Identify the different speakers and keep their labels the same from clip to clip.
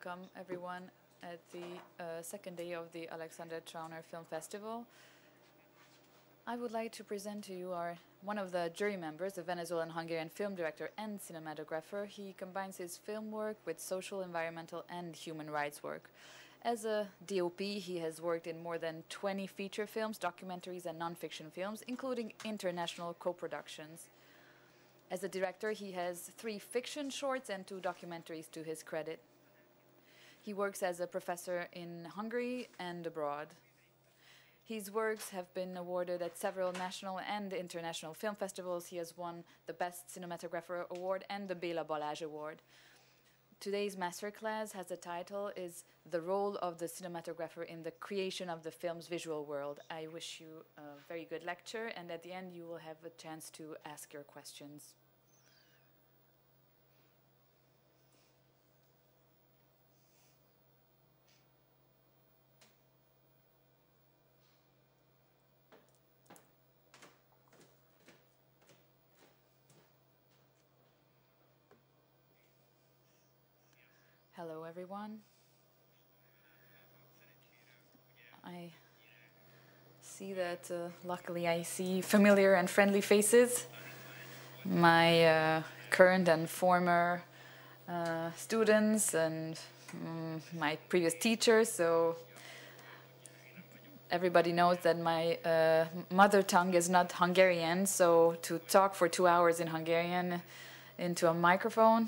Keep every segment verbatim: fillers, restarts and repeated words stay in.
Speaker 1: welcome everyone at the uh, second day of the Alexander Trauner Film Festival. I would like to present to you our one of the jury members, a Venezuelan-Hungarian film director and cinematographer. He combines his film work with social, environmental, and human rights work. As a D O P, he has worked in more than twenty feature films, documentaries, and non-fiction films, including international co-productions. As a director, he has three fiction shorts and two documentaries to his credit. He works as a professor in Hungary and abroad. His works have been awarded at several national and international film festivals. He has won the Best Cinematographer Award and the Béla Balázs Award. Today's masterclass has a title, is The Role of the Cinematographer in the Creation of the Film's Visual World. I wish you a very good lecture, and at the end you will have a chance to ask your questions. Hello, everyone. I see that, uh, luckily, I see familiar and friendly faces. My uh, current and former uh, students and um, my previous teachers. So everybody knows that my uh, mother tongue is not Hungarian. So to talk for two hours in Hungarian into a microphone,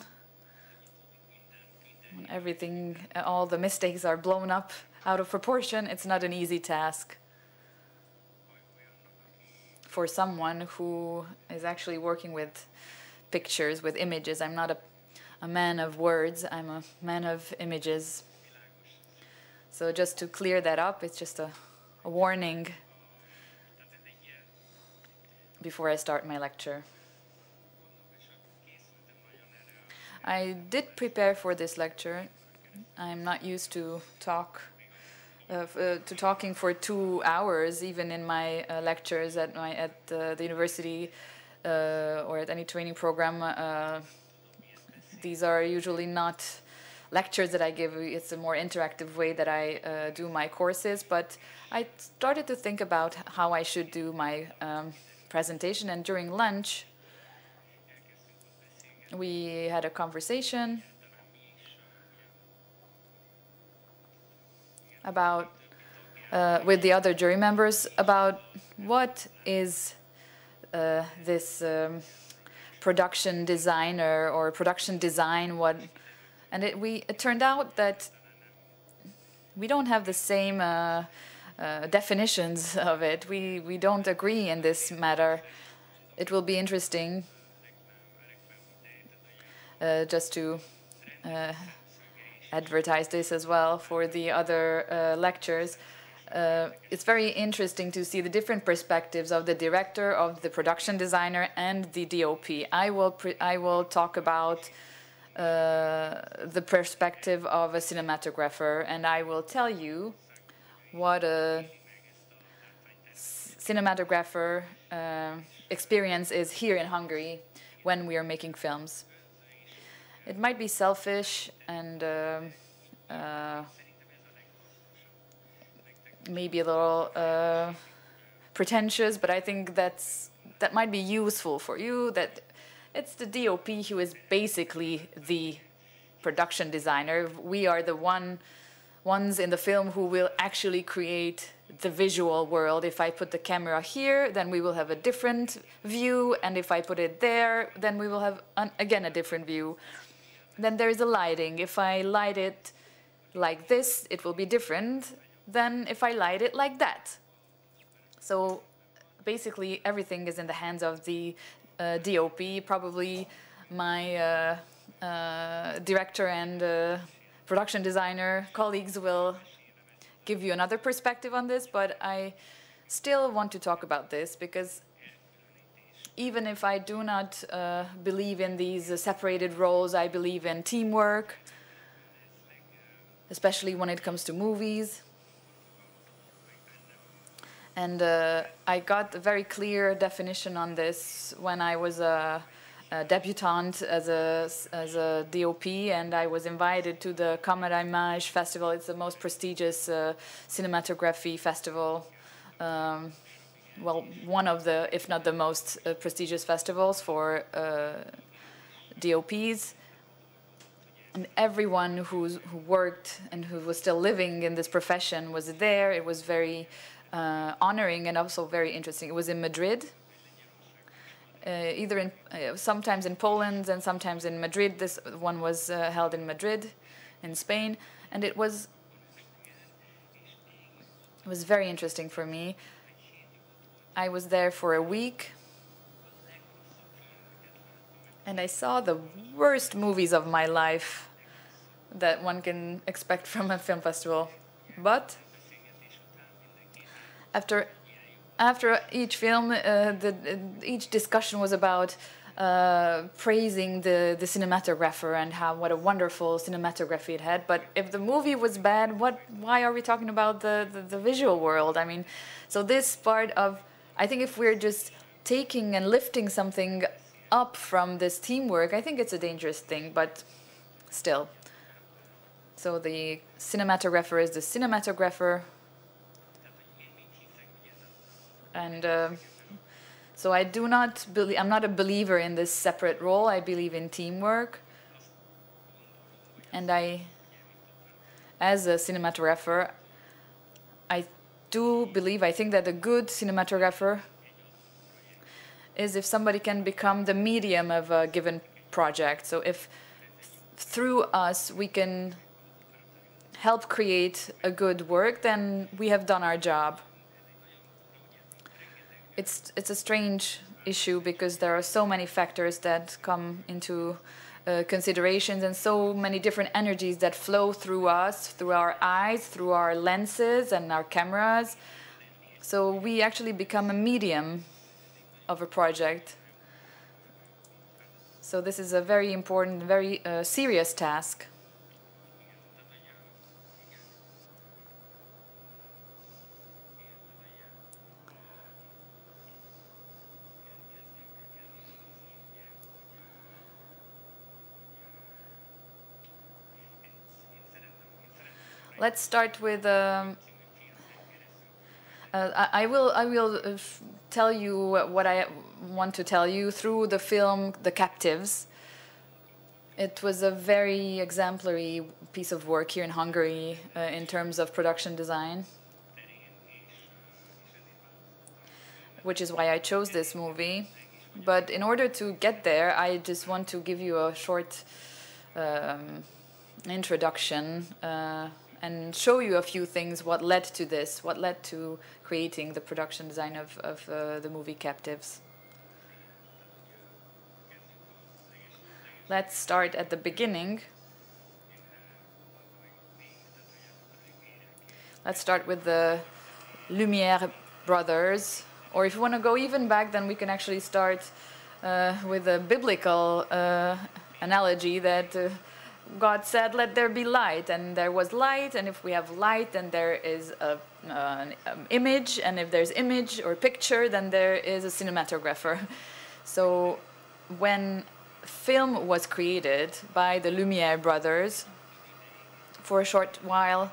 Speaker 1: everything, all the mistakes are blown up out of proportion. It's not an easy task for someone who is actually working with pictures, with images. I'm not a, a man of words, I'm a man of images. So just to clear that up, it's just a, a warning before I start my lecture. I did prepare for this lecture. I'm not used to talk, uh, uh, to talking for two hours, even in my uh, lectures at my at uh, the university uh, or at any training program. Uh, these are usually not lectures that I give. It's a more interactive way that I uh, do my courses. But I started to think about how I should do my um, presentation, and during lunch, we had a conversation about, uh, with the other jury members, about what is uh, this um, production designer or production design, what, and it, we, it turned out that we don't have the same uh, uh, definitions of it. We, we don't agree in this matter. It will be interesting Uh, just to uh, advertise this as well for the other uh, lectures. Uh, it's very interesting to see the different perspectives of the director, of the production designer, and the D O P. I will, pre I will talk about uh, the perspective of a cinematographer, and I will tell you what a cinematographer uh, experience is here in Hungary when we are making films. It might be selfish and uh, uh, maybe a little uh, pretentious, but I think that's that might be useful for you. That it's the D O P who is basically the production designer. We are the one ones in the film who will actually create the visual world. If I put the camera here, then we will have a different view, and if I put it there, then we will have an, again a different view. Then there is a lighting. If I light it like this, it will be different than if I light it like that. So basically everything is in the hands of the uh, D O P. Probably my uh, uh, director and uh, production designer colleagues will give you another perspective on this, but I still want to talk about this because even if I do not uh, believe in these uh, separated roles, I believe in teamwork, especially when it comes to movies. And uh, I got a very clear definition on this when I was a, uh, debutante as a as a D O P, and I was invited to the Camera Image Festival. It's the most prestigious uh, cinematography festival. Um, well, one of the, if not the most uh, prestigious festivals for uh, D O Ps. And everyone who's, who worked and who was still living in this profession was there. It was very uh, honoring and also very interesting. It was in Madrid, uh, either in uh, sometimes in Poland and sometimes in Madrid. This one was uh, held in Madrid, in Spain, and it was it was very interesting for me. I was there for a week. And I saw the worst movies of my life that one can expect from a film festival. But after after each film, uh, the, each discussion was about uh, praising the, the cinematographer and how what a wonderful cinematography it had. But if the movie was bad, what? Why are we talking about the, the, the visual world? I mean, so this part of, I think if we're just taking and lifting something up from this teamwork, I think it's a dangerous thing, but still. So the cinematographer is the cinematographer, and uh, so I do not believe, I'm not a believer in this separate role. I believe in teamwork, and I, as a cinematographer, I do believe, I think that a good cinematographer is if somebody can become the medium of a given project. So if through us we can help create a good work, then we have done our job. It's, it's a strange issue because there are so many factors that come into uh, considerations and so many different energies that flow through us, through our eyes, through our lenses and our cameras. So we actually become a medium of a project. So this is a very important, very uh, serious task. Let's start with. Um, uh, I, I will. I will uh, tell you what I want to tell you through the film The Captives. It was a very exemplary piece of work here in Hungary uh, in terms of production design, which is why I chose this movie. But in order to get there, I just want to give you a short um, introduction uh, and show you a few things, what led to this, what led to creating the production design of, of uh, the movie Captives. Let's start at the beginning. Let's start with the Lumière brothers. Or if you want to go even back, then we can actually start uh, with a biblical uh, analogy that uh, God said, let there be light, and there was light, and if we have light, then there is a, uh, an um, image, and if there's image or picture, then there is a cinematographer. So when film was created by the Lumière brothers, for a short while,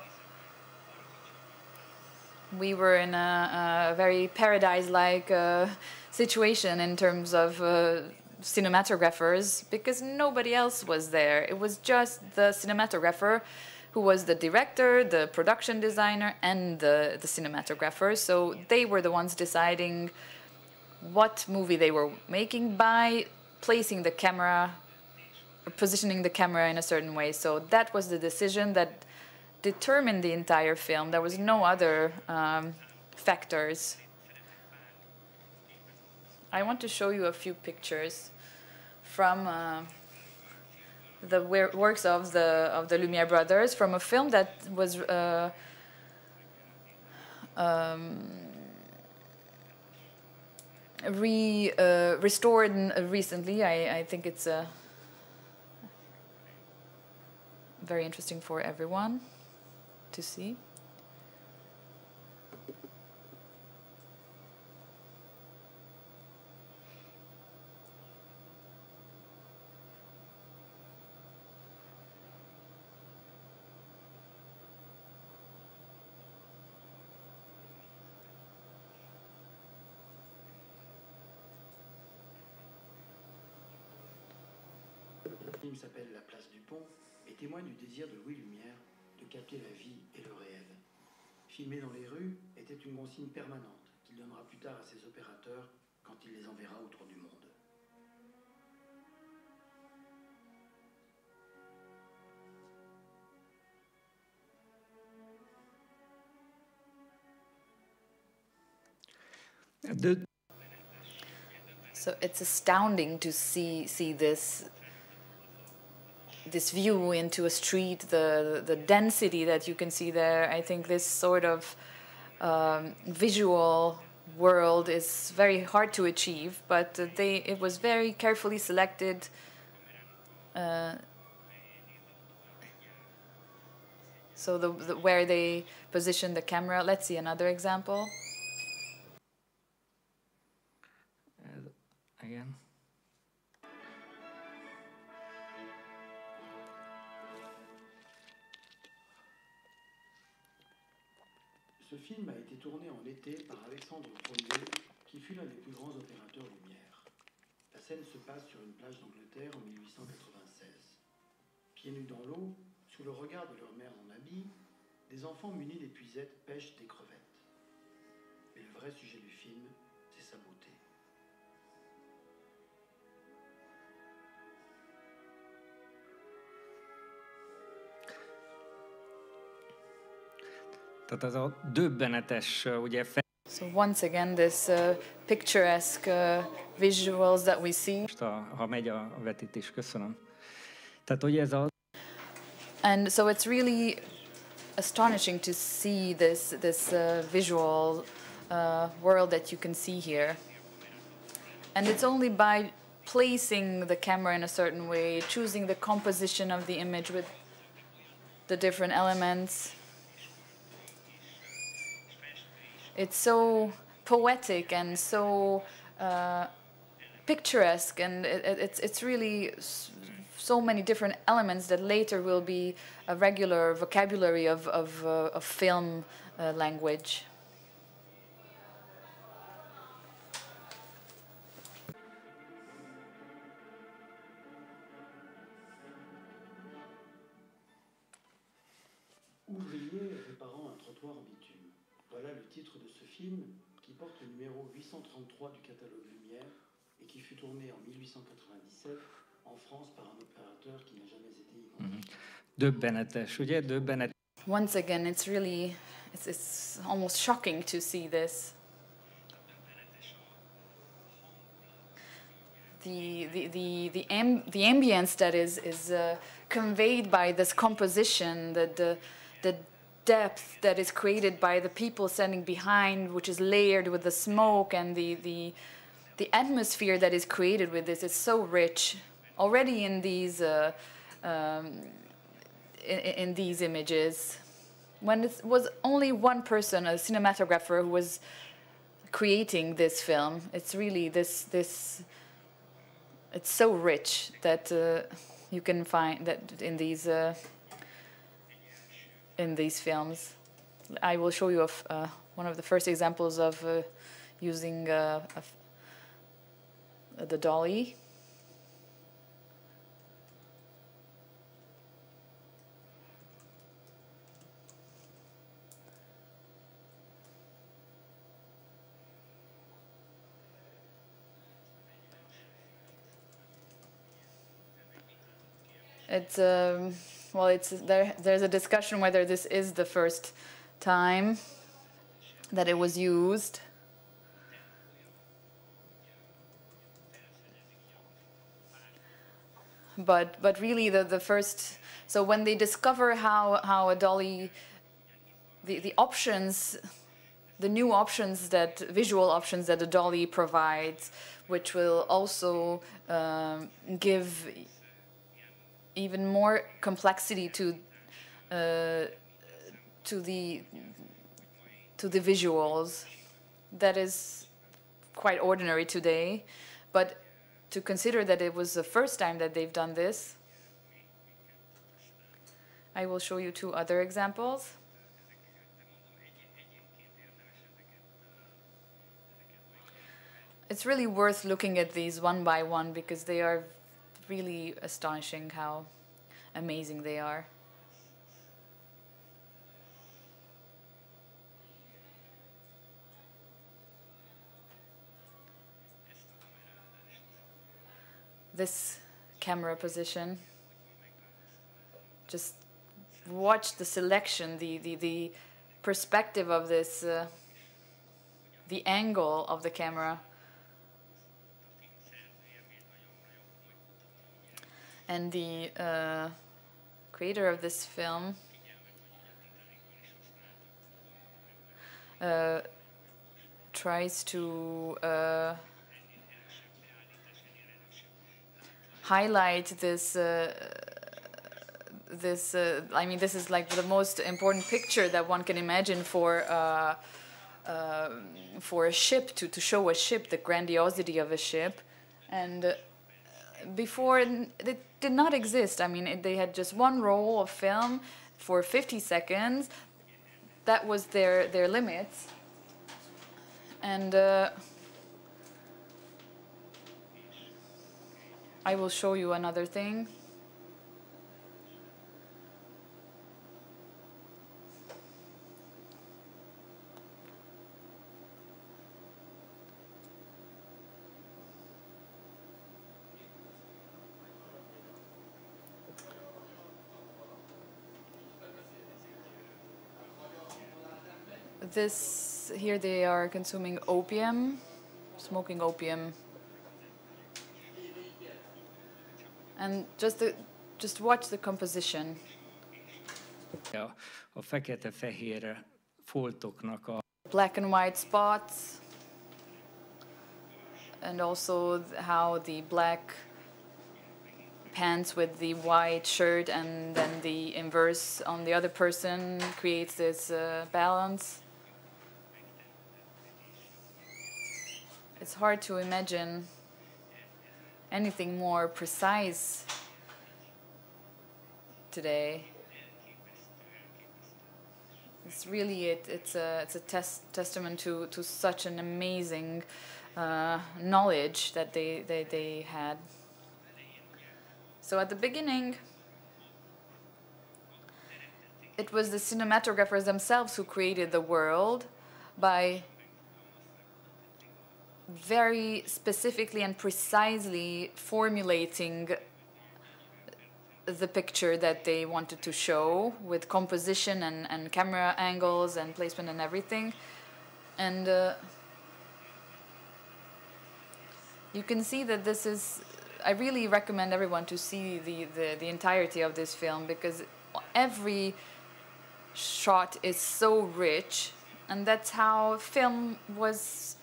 Speaker 1: we were in a, a very paradise-like uh, situation in terms of uh, cinematographers, because nobody else was there. It was just the cinematographer who was the director, the production designer, and the, the cinematographer. So they were the ones deciding what movie they were making by placing the camera, or positioning the camera in a certain way. So that was the decision that determined the entire film. There was no other um, factors. I want to show you a few pictures from uh, the works of the of the Lumière brothers, from a film that was uh, um, re uh, restored recently. I, I think it's uh, very interesting for everyone to see.
Speaker 2: Le film s'appelle La place du pont et témoigne du désir de Louis Lumière de capter la vie et le réel. Filmer dans les rues était une consigne permanente qu'il donnera plus tard à ses opérateurs quand il les enverra autour du monde.
Speaker 3: The
Speaker 1: So it's astounding to see see this this view into a street, the the density that you can see there. I think this sort of um, visual world is very hard to achieve, but uh, they it was very carefully selected. Uh, so the, the where they position the camera. Let's see another example.
Speaker 3: Again.
Speaker 2: Ce film a été tourné en été par Alexandre Premier, qui fut l'un des plus grands opérateurs lumière. La scène se passe sur une plage d'Angleterre en mille huit cent quatre-vingt-seize. Pieds nus dans l'eau, sous le regard de leur mère en habit, des enfants munis d'épuisettes pêchent des crevettes. Mais le vrai sujet du film, c'est sa beauté.
Speaker 3: Tehát az a döbbenetes, ugye, fe...
Speaker 1: So once again, this uh, picturesque uh, visuals that we see.
Speaker 3: Most a, ha megy a, a vetítés, köszönöm. Tehát, hogy ez a...
Speaker 1: And so it's really astonishing to see this this uh, visual uh, world that you can see here. And it's only by placing the camera in a certain way, choosing the composition of the image with the different elements. It's so poetic and so uh, picturesque, and it, it, it's it's really so many different elements that later will be a regular vocabulary of of, uh, of film uh, language.
Speaker 2: Ouvrier réparant un trottoir en bitume. Voilà le titre de ce film qui porte le numéro huit cent trente-trois du catalogue Lumière et qui fut tourné en mille huit cent quatre-vingt-dix-sept en France par un opérateur qui n'a jamais été identifié.
Speaker 3: Döbbenetes, ugye? Döbbenetes.
Speaker 1: Once again, it's really, it's, it's almost shocking to see this. The the the the, amb the ambience that is is uh, conveyed by this composition, the the the depth that is created by the people standing behind, which is layered with the smoke, and the the the atmosphere that is created with this is so rich already in these uh, um, in, in these images. When it was only one person, a cinematographer, who was creating this film, it's really this this. It's so rich that uh, you can find that in these uh, in these films. I will show you of, uh, one of the first examples of uh, using uh, the dolly. It's um, well, it's there. There's a discussion whether this is the first time that it was used. But but really, the the first. So when they discover how how a dolly, the the options, the new options that visual options that a dolly provides, which will also um, give even more complexity to uh, to the to the visuals, that is quite ordinary today, but to consider that it was the first time that they've done this, I will show you two other examples. It's really worth looking at these one by one because they are really astonishing how amazing they are. This camera position, just watch the selection, the, the, the perspective of this, uh, the angle of the camera. And the uh, creator of this film uh, tries to uh, highlight this uh, this uh, I mean, this is like the most important picture that one can imagine for uh, uh, for a ship, to, to show a ship, the grandiosity of a ship. And uh, before, it did not exist. I mean, it, they had just one roll of film for fifty seconds. That was their, their limits. And uh, I will show you another thing. This, here they are consuming opium, smoking opium. And just the, just watch the composition.
Speaker 3: A, a fekete-fehér foltoknak a
Speaker 1: Black and white spots, and also how the black pants with the white shirt and then the inverse on the other person creates this uh, balance. It's hard to imagine anything more precise today. It's really it. It's a it's a tes testament to to such an amazing uh, knowledge that they they they had. So at the beginning, it was the cinematographers themselves who created the world by very specifically and precisely formulating the picture that they wanted to show with composition and, and camera angles and placement and everything. And uh, you can see that this is, I really recommend everyone to see the, the, the entirety of this film, because every shot is so rich, and that's how film was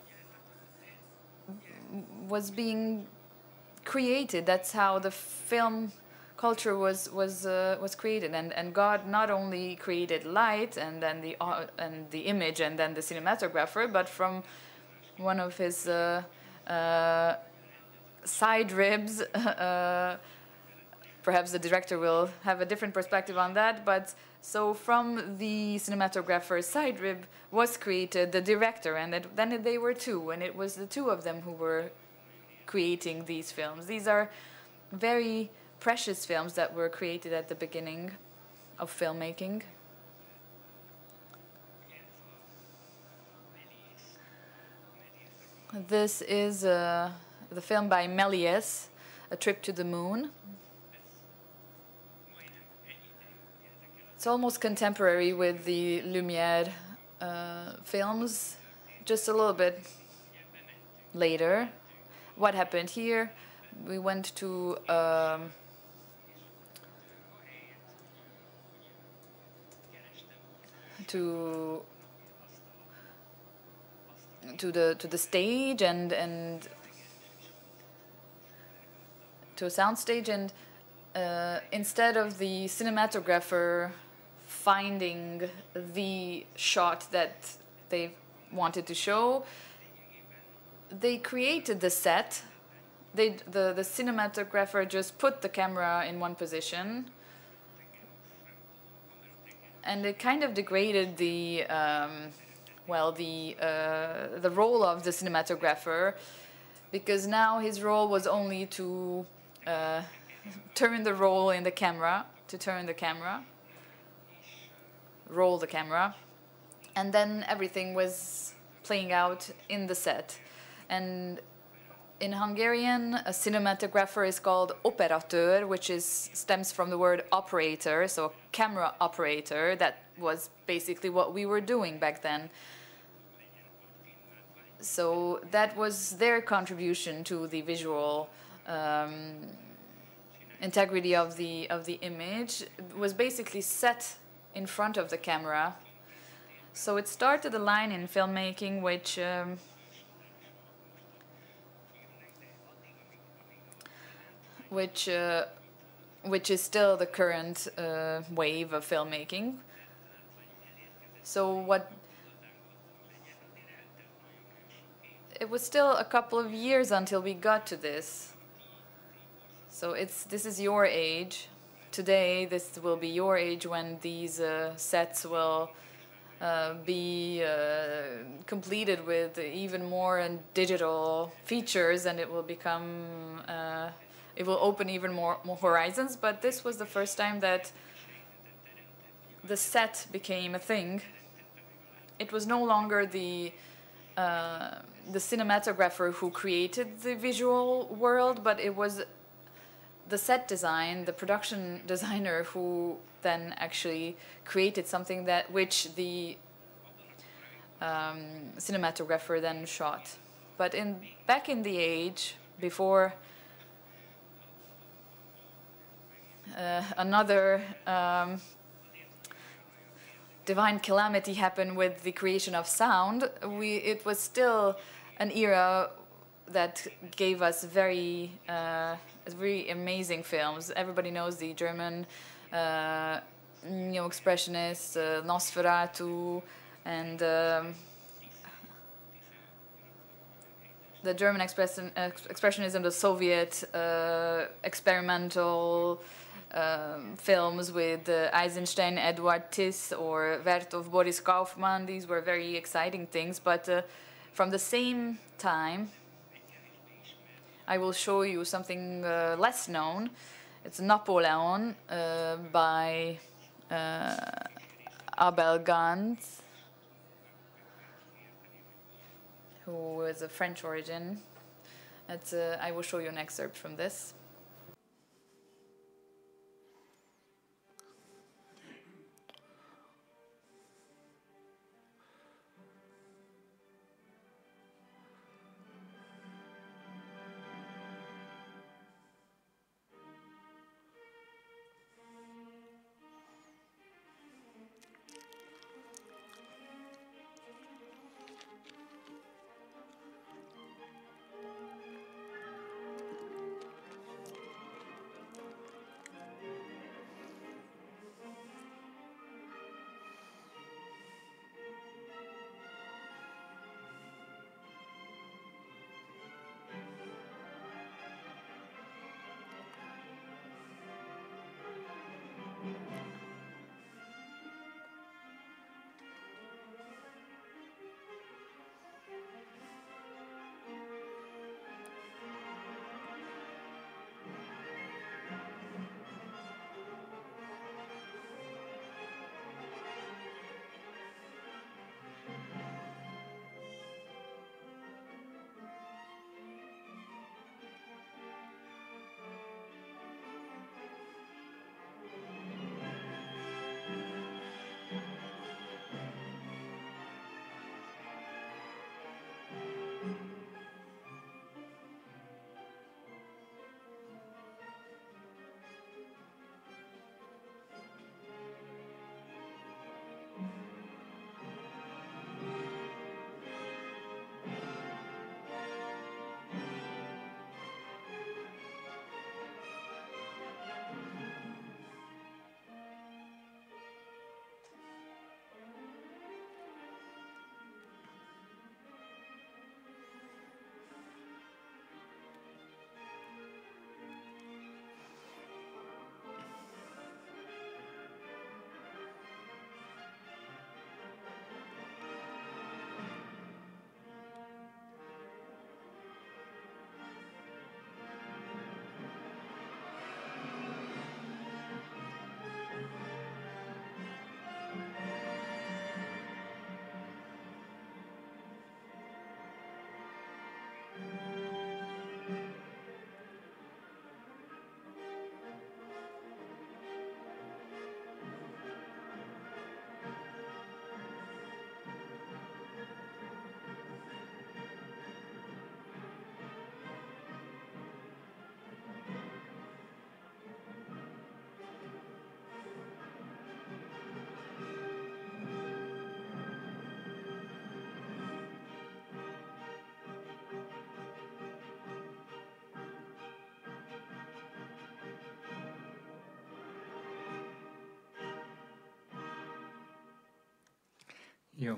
Speaker 1: was being created. That's how the film culture was was uh, was created, and and God not only created light and then the uh, and the image and then the cinematographer, but from one of his uh, uh, side ribs. Uh, perhaps the director will have a different perspective on that, but so from the cinematographer's side rib was created the director, and it, then they were two, and it was the two of them who were creating these films. These are very precious films that were created at the beginning of filmmaking. This is uh, the film by Méliès, A Trip to the Moon. It's almost contemporary with the Lumière uh, films, just a little bit later. What happened here? We went to um, to to the to the stage and and to a sound stage, and uh, instead of the cinematographer finding the shot that they wanted to show, they created the set. They the the cinematographer just put the camera in one position, and it kind of degraded the um, well the uh, the role of the cinematographer, because now his role was only to uh, turn the roll in the camera, to turn the camera, roll the camera, and then everything was playing out in the set. And in Hungarian, a cinematographer is called operatőr, which is stems from the word operator, so camera operator. That was basically what we were doing back then. So that was their contribution to the visual um, integrity of the of the image. It was basically set in front of the camera. So it started a line in filmmaking which um, which uh, which is still the current uh, wave of filmmaking. So what it was still a couple of years until we got to this. So it's this is your age. Today, this will be your age when these uh, sets will uh, be uh, completed with even more and digital features, and it will become uh, it will open even more, more horizons. But this was the first time that the set became a thing. It was no longer the uh, the cinematographer who created the visual world, but it was the set design, the production designer who then actually created something that which the um, cinematographer then shot. But in back in the age before uh, another um, divine calamity happened with the creation of sound, we it was still an era that gave us very uh, very amazing films. Everybody knows the German uh, neo-expressionists, uh, Nosferatu, and um, the German expression, uh, expressionism, the Soviet uh, experimental um, films with uh, Eisenstein, Edward Tiss, or Werthof, Boris Kaufmann. These were very exciting things, but uh, from the same time, I will show you something uh, less known. It's Napoleon uh, by uh, Abel Gance, who is of French origin. It's, uh, I will show you an excerpt from this.
Speaker 3: Jo.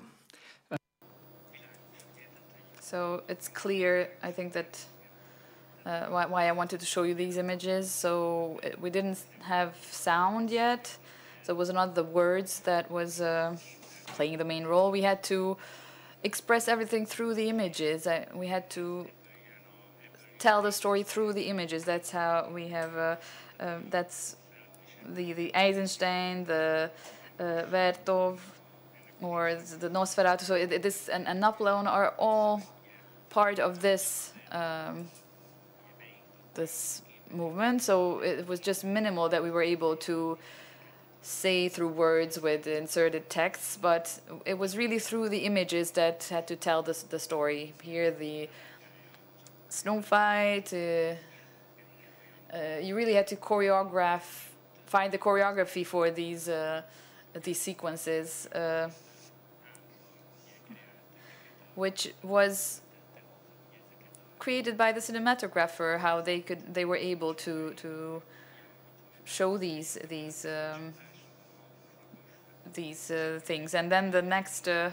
Speaker 1: So it's clear, I think, that uh, why, why I wanted to show you these images. So it, we didn't have sound yet, so it was not the words that was uh, playing the main role. We had to express everything through the images. I, we had to tell the story through the images. That's how we have, uh, uh, that's the, the Eisenstein, the uh, Vertov, or the Nosferatu. So it, it is, and, and Napoleon are all part of this um, this movement. So it was just minimal that we were able to say through words with inserted texts, but it was really through the images that had to tell the, the story. Here, the snow fight, uh, uh, you really had to choreograph, find the choreography for these uh, these sequences, uh, which was created by the cinematographer. How they could, they were able to to show these these um, these uh, things, and then the next uh,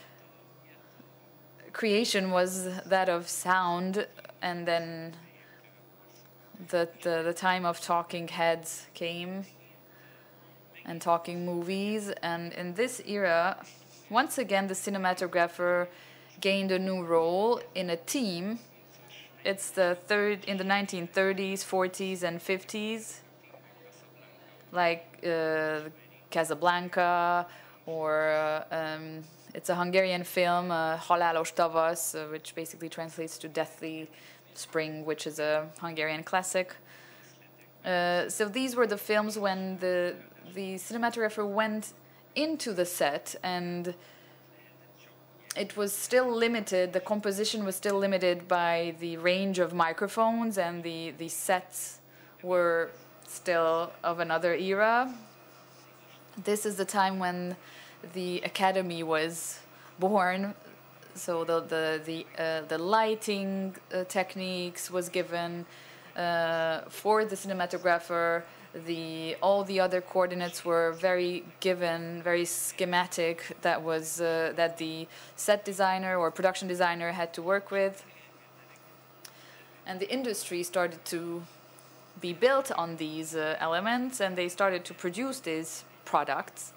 Speaker 1: creation was that of sound, and then the, the the time of talking heads came, and talking movies. And in this era, once again, the cinematographer gained a new role in a team. It's the third in the nineteen thirties, forties, and fifties, like uh, Casablanca, or uh, um, it's a Hungarian film, uh, Halálos tavasz, uh, which basically translates to Deathly Spring, which is a Hungarian classic. Uh, so these were the films when the the cinematographer went into the set, and it was still limited, the composition was still limited by the range of microphones, and the, the sets were still of another era. This is the time when the Academy was born. So the the the, uh, the lighting uh, techniques was given uh, for the cinematographer. The all the other coordinates were very given, very schematic. That was uh, that the set designer or production designer had to work with. And the industry started to be built on these uh, elements, and they started to produce these products.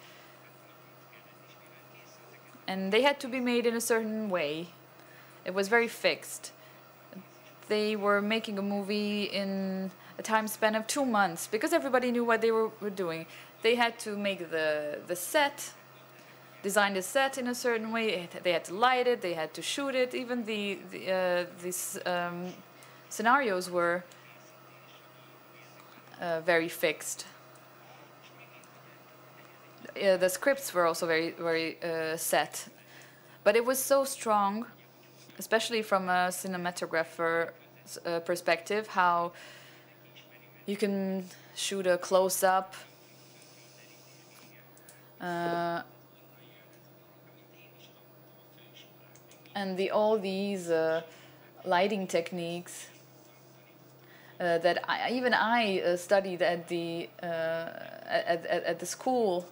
Speaker 1: And they had to be made in a certain way. It was very fixed. They were making a movie in a time span of two months because everybody knew what they were, were doing. They had to make the, the set, design the set in a certain way. They had to light it, they had to shoot it. Even the, the uh, these um, scenarios were uh, very fixed. Uh, the scripts were also very, very uh, set. But it was so strong, especially from a cinematographer uh, perspective, how you can shoot a close-up, uh, and the all these uh, lighting techniques uh, that I, even I uh, studied at the uh, at, at at the school.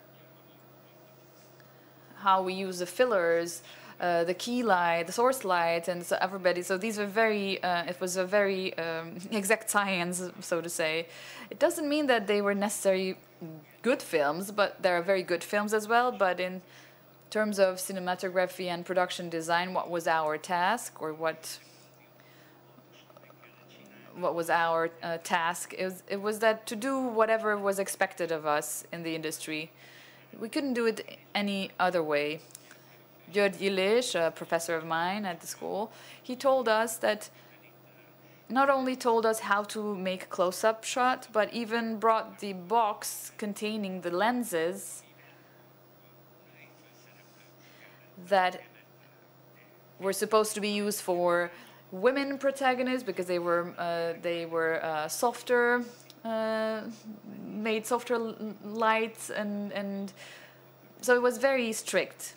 Speaker 1: How we use the fillers, uh, the key light, the source light, and so everybody. So these were very. Uh, it was a very um, exact science, so to say. It doesn't mean that they were necessarily good films, but there are very good films as well. But in terms of cinematography and production design, what was our task, or what? What was our uh, task? It was, it was that to do whatever was expected of us in the industry. We couldn't do it any other way. György Illés, a professor of mine at the school, he told us that not only told us how to make a close-up shot, but even brought the box containing the lenses that were supposed to be used for women protagonists because they were uh, they were uh, softer. Uh, made softer lights, and and so it was very strict.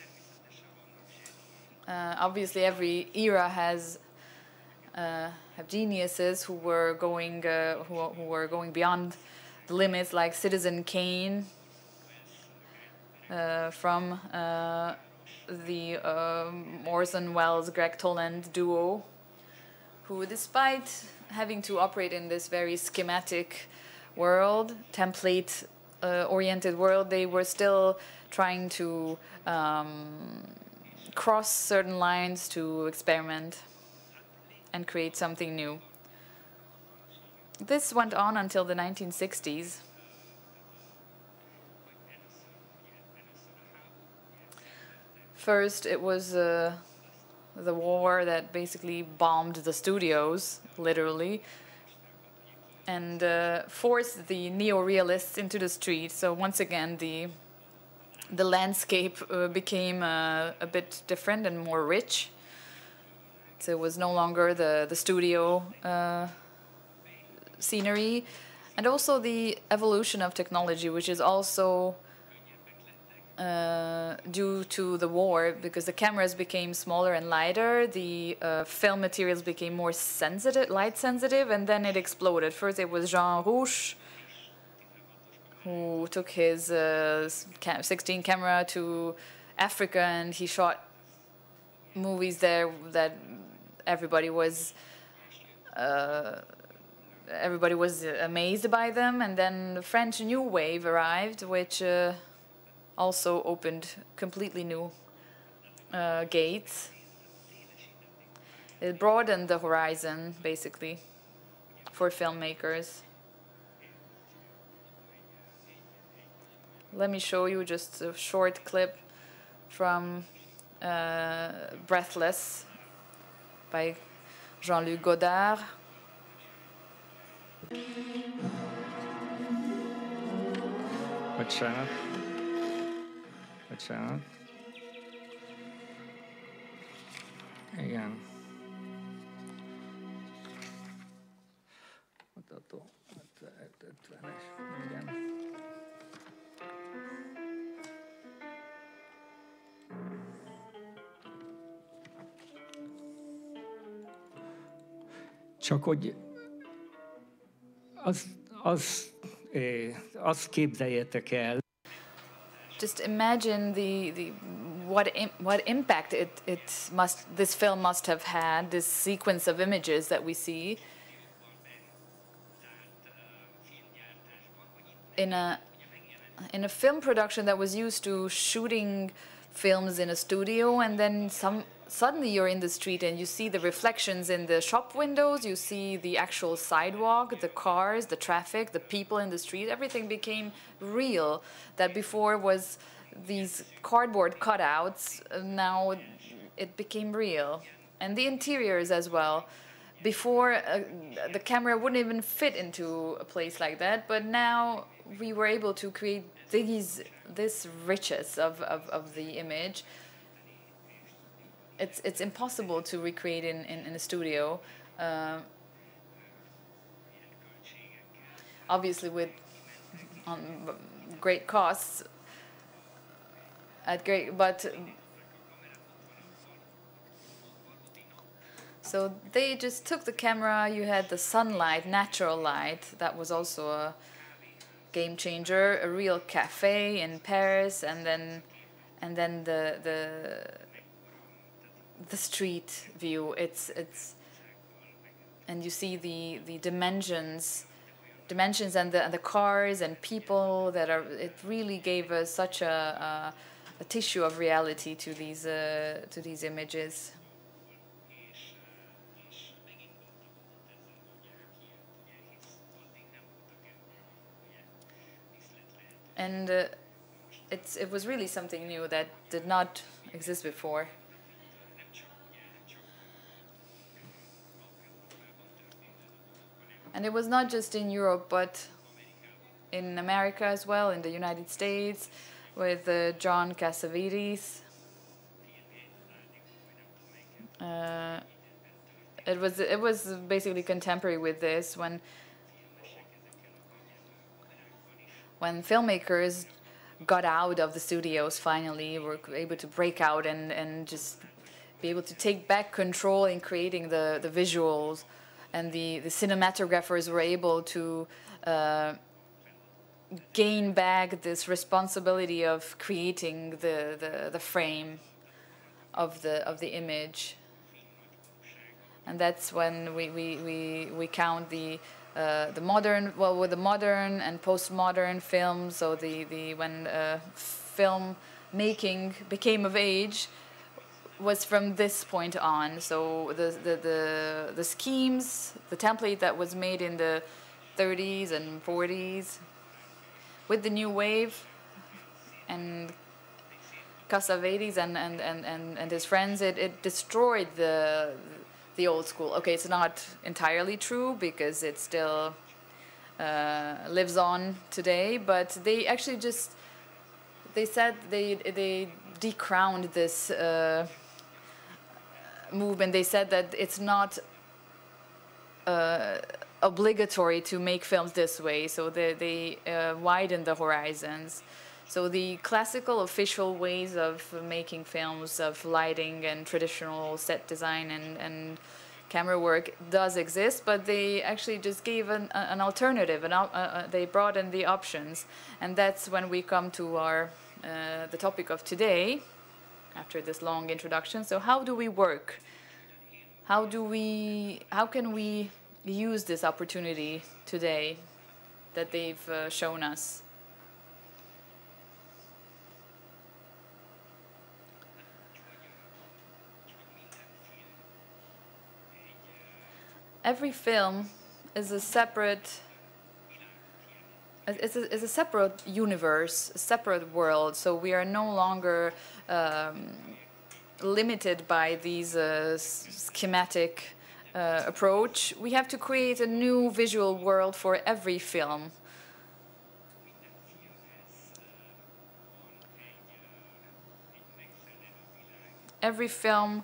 Speaker 1: Uh, obviously, every era has uh, have geniuses who were going uh, who who were going beyond the limits, like Citizen Kane uh, from uh, the um, Orson Welles, Greg Toland duo, who, despite having to operate in this very schematic world, template-oriented uh, world, they were still trying to um, cross certain lines to experiment and create something new. This went on until the nineteen sixties. First, it was uh, the war that basically bombed the studios, literally, and uh, forced the neo-realists into the street. So once again, the the landscape uh, became uh, a bit different and more rich. So it was no longer the the studio uh, scenery, and also the evolution of technology, which is also Uh, due to the war, because the cameras became smaller and lighter, the uh, film materials became more sensitive, light sensitive, and then it exploded. First it was Jean Rouch, who took his uh, sixteen camera to Africa, and he shot movies there that everybody was uh, everybody was amazed by them. And then the French New Wave arrived, which uh, also opened completely new uh, gates. It broadened the horizon, basically, for filmmakers. Let me show you just a short clip from uh, Breathless by Jean-Luc Godard.
Speaker 3: Bocsánat. Bocsánat. Igen. Mutató. ötvenes. Igen. Csak hogy az, az, azt képzeljétek el.
Speaker 1: Just imagine the the what im, what impact it it must this film must have had, this sequence of images that we see in a in a film production that was used to shooting films in a studio, and then some suddenly you're in the street and you see the reflections in the shop windows, you see the actual sidewalk, the cars, the traffic, the people in the street. Everything became real. That before was these cardboard cutouts, now it became real. And the interiors as well. Before, uh, the camera wouldn't even fit into a place like that, but now we were able to create these this richness of, of, of the image. It's it's impossible to recreate in, in, in a studio. Uh, obviously with on great costs, at great, but so they just took the camera. You had the sunlight, natural light. That was also a game changer. A real cafe in Paris, and then and then the the the street view. It's it's and you see the the dimensions dimensions and the and the cars and people that are. It really gave us such a a, a tissue of reality to these uh, to these images. And uh, it's it was really something new that did not exist before. And it was not just in Europe, but in America as well, in the United States, with uh, John Cassavetes. Uh, it was it was basically contemporary with this when when filmmakers got out of the studios finally, were able to break out and and just be able to take back control in creating the the visuals. And the, the cinematographers were able to uh, gain back this responsibility of creating the, the, the frame of the of the image. And that's when we we we, we count the uh, the modern, well, with the modern and postmodern films. So the the when uh, film making became of age was from this point on. So the the the the schemes, the template that was made in the thirties and forties with the new wave and Cassavetes and and, and, and, and his friends, it, it destroyed the the old school. Okay, it's not entirely true because it still uh, lives on today, but they actually just, they said they they decrowned this uh, movement. They said that it's not uh, obligatory to make films this way, so they, they uh, widened the horizons. So the classical official ways of making films, of lighting and traditional set design and, and camera work does exist, but they actually just gave an, an alternative, and uh, they broadened the options. And that's when we come to our uh, the topic of today, after this long introduction. So how do we work? How do we, how can we use this opportunity today that they've uh, shown us? Every film is a separate, it's a, it's a separate universe, a separate world. So we are no longer um, limited by these uh, schematic uh, approach. We have to create a new visual world for every film. Every film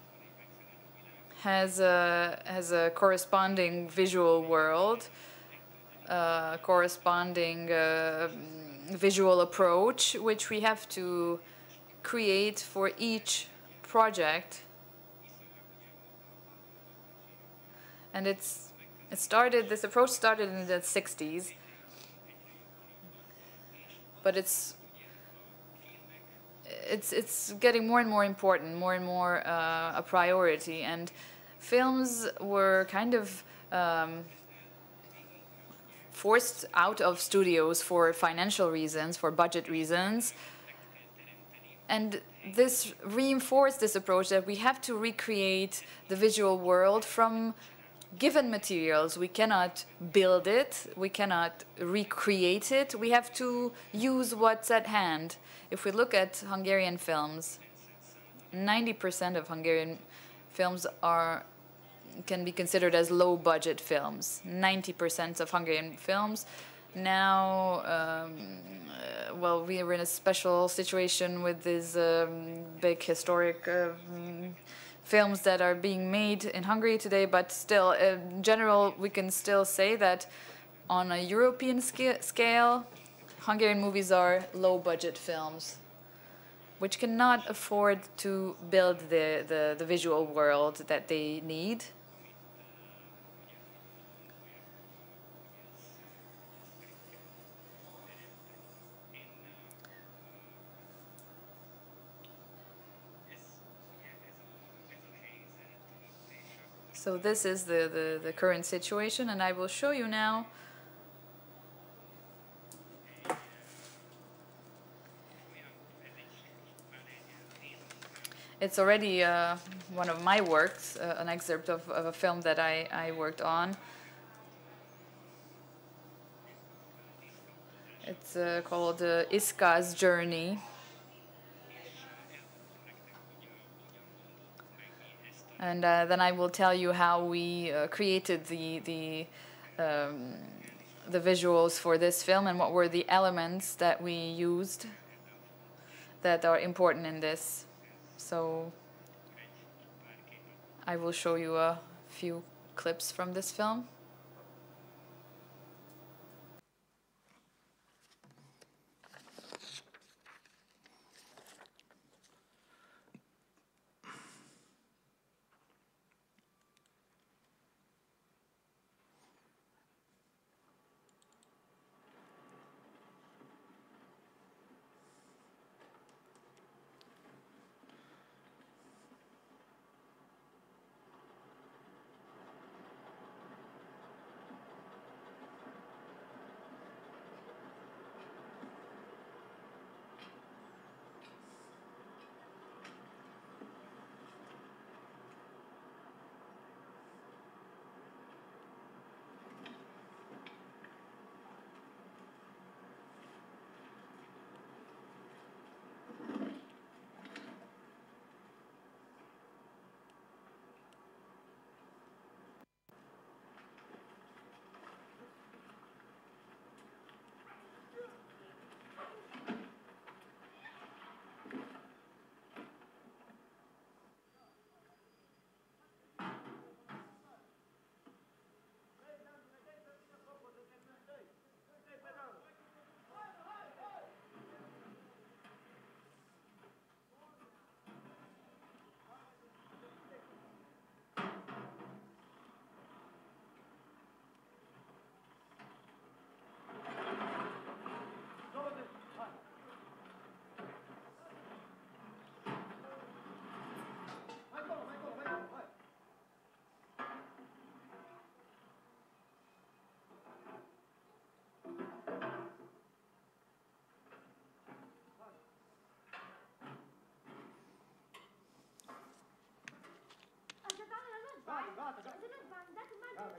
Speaker 1: has a has a corresponding visual world, uh, corresponding uh, visual approach, which we have to create for each project. And it's it started. This approach started in the sixties, but it's it's it's getting more and more important, more and more uh, a priority. And films were kind of um, forced out of studios for financial reasons, for budget reasons. And this reinforced this approach that we have to recreate the visual world from given materials. We cannot build it, we cannot recreate it, we have to use what's at hand. If we look at Hungarian films, ninety percent of Hungarian films are can be considered as low-budget films. ninety percent of Hungarian films. Now, um, uh, well, we are in a special situation with these um, big historic uh, films that are being made in Hungary today, but still, in general, we can still say that on a European sca scale, Hungarian movies are low-budget films, which cannot afford to build the, the, the visual world that they need. So this is the, the, the current situation, and I will show you now it's already uh, one of my works, uh, an excerpt of, of a film that I, I worked on. It's uh, called uh, Iska's Journey. And uh, then I will tell you how we uh, created the the um, the visuals for this film and what were the elements that we used that are important in this. So I will show you a few clips from this film.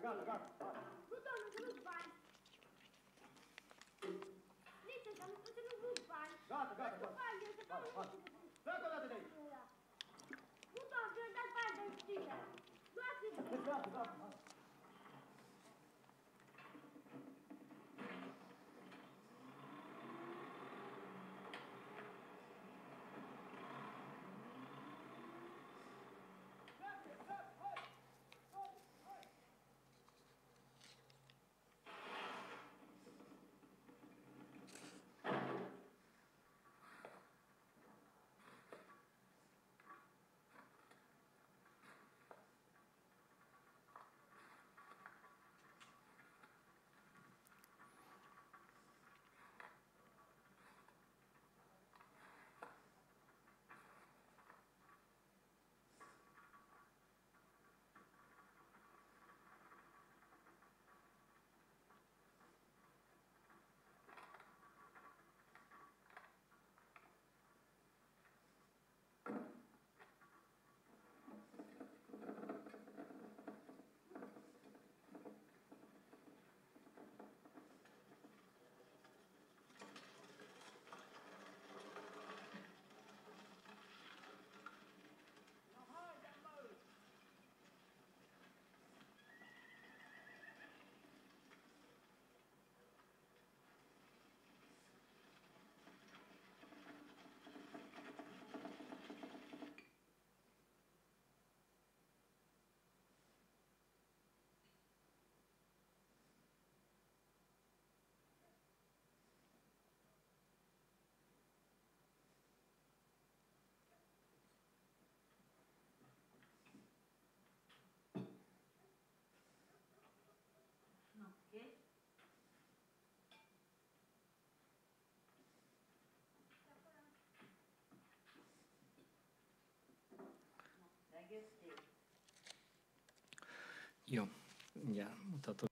Speaker 3: Jó, ja, mutatom.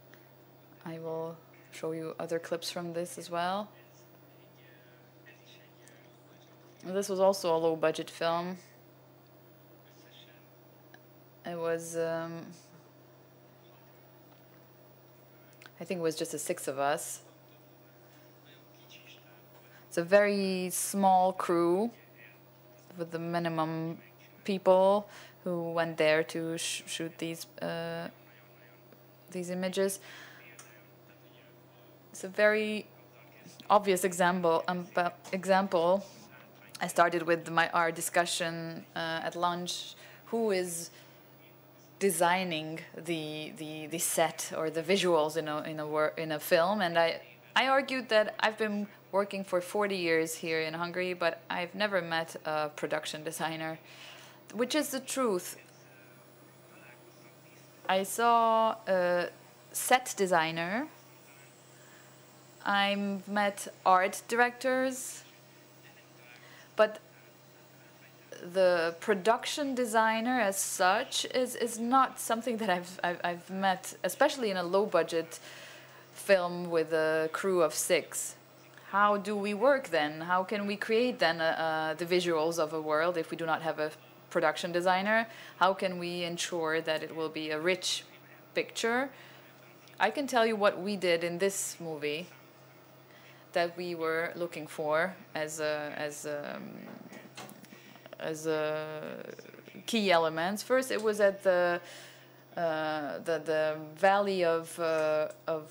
Speaker 1: I will show you other clips from this as well. This was also a low-budget film. It was, um, I think it was just the six of us. It's a very small crew with the minimum people who went there to sh shoot these uh, these images. It's a very obvious example. Um, example. I started with my our discussion uh, at lunch. Who is designing the the the set or the visuals in a in a wor in a film? And I I argued that I've been working for forty years here in Hungary, but I've never met a production designer, which is the truth. I saw a set designer. I've met art directors, but the production designer as such is is not something that I've I've, I've met, especially in a low budget film with a crew of six. How do we work then? How can we create then uh, uh, the visuals of a world if we do not have a production designer? How can we ensure that it will be a rich picture? I can tell you what we did in this movie that we were looking for as a, as a, as a key elements. First, it was at the uh, the the valley of uh, of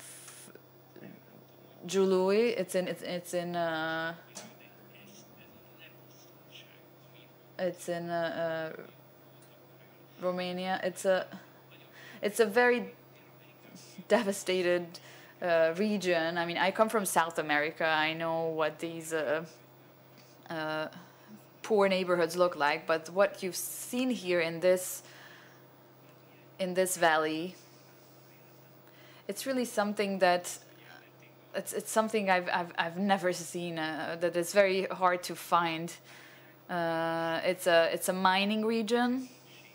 Speaker 1: Giului. It's in it's it's in uh, it's in uh, uh, Romania. It's a it's a very devastated uh, region. I mean, I come from South America. I know what these uh, uh, poor neighborhoods look like. But what you've seen here in this in this valley, it's really something that it's it's something I've I've I've never seen. Uh, that is very hard to find. Uh, it's a it's a mining region.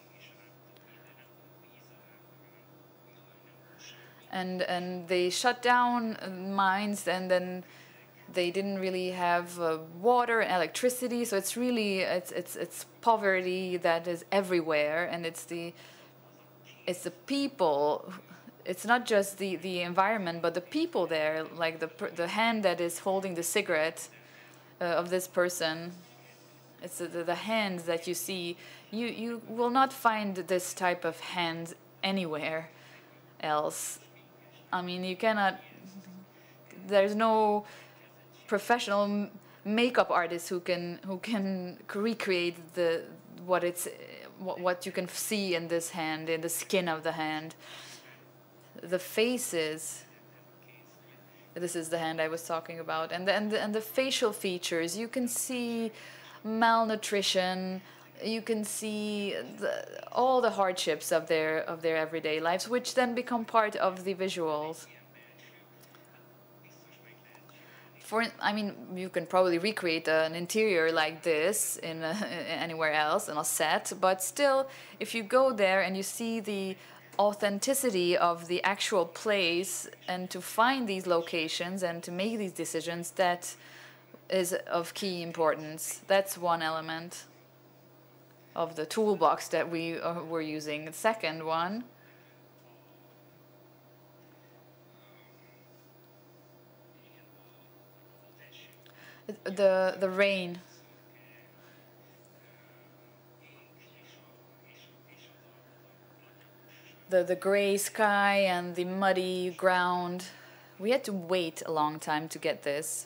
Speaker 1: And and they shut down mines, and then they didn't really have uh, water and electricity. So it's really it's it's it's poverty that is everywhere, and it's the it's the people. It's not just the, the environment, but the people there, like the the hand that is holding the cigarette uh, of this person. It's the, the hand that you see. You you will not find this type of hand anywhere else. I mean, you cannot. There's no professional makeup artist who can who can recreate the what it's what, what you can see in this hand, in the skin of the hand. The faces, this is the hand I was talking about, and the, and the, and the facial features, you can see malnutrition, you can see the, all the hardships of their of their everyday lives, which then become part of the visuals. For, I mean, you can probably recreate an interior like this in a, anywhere else in a set, but still, if you go there and you see the authenticity of the actual place and to find these locations and to make these decisions, that is of key importance. That's one element of the toolbox that we uh, were using. The second one, the the rain. The, the gray sky and the muddy ground. We had to wait a long time to get this.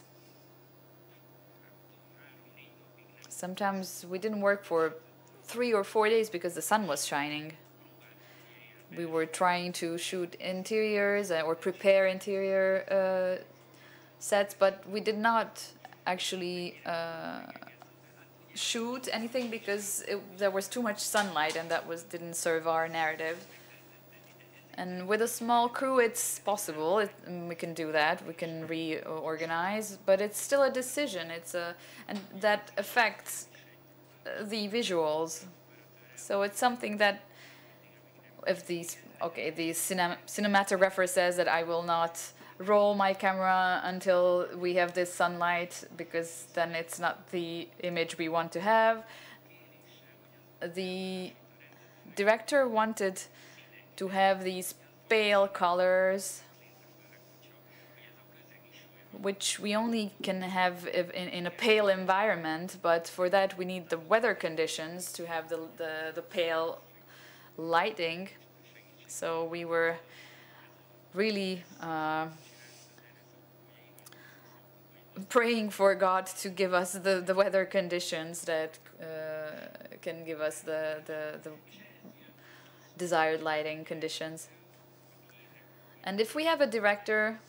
Speaker 1: Sometimes we didn't work for three or four days because the sun was shining. We were trying to shoot interiors or prepare interior uh, sets, but we did not actually uh, shoot anything because it, there was too much sunlight, and that was didn't serve our narrative. And with a small crew, it's possible. It, we can do that. We can reorganize, but it's still a decision. It's a and that affects the visuals. So it's something that, if these okay, the cinem cinematographer says that I will not roll my camera until we have this sunlight because then it's not the image we want to have. The director wanted to have these pale colors, which we only can have if in, in a pale environment, but for that we need the weather conditions to have the, the, the pale lighting. So we were really uh, praying for God to give us the, the weather conditions that uh, can give us the, the, the desired lighting conditions. And if we have a director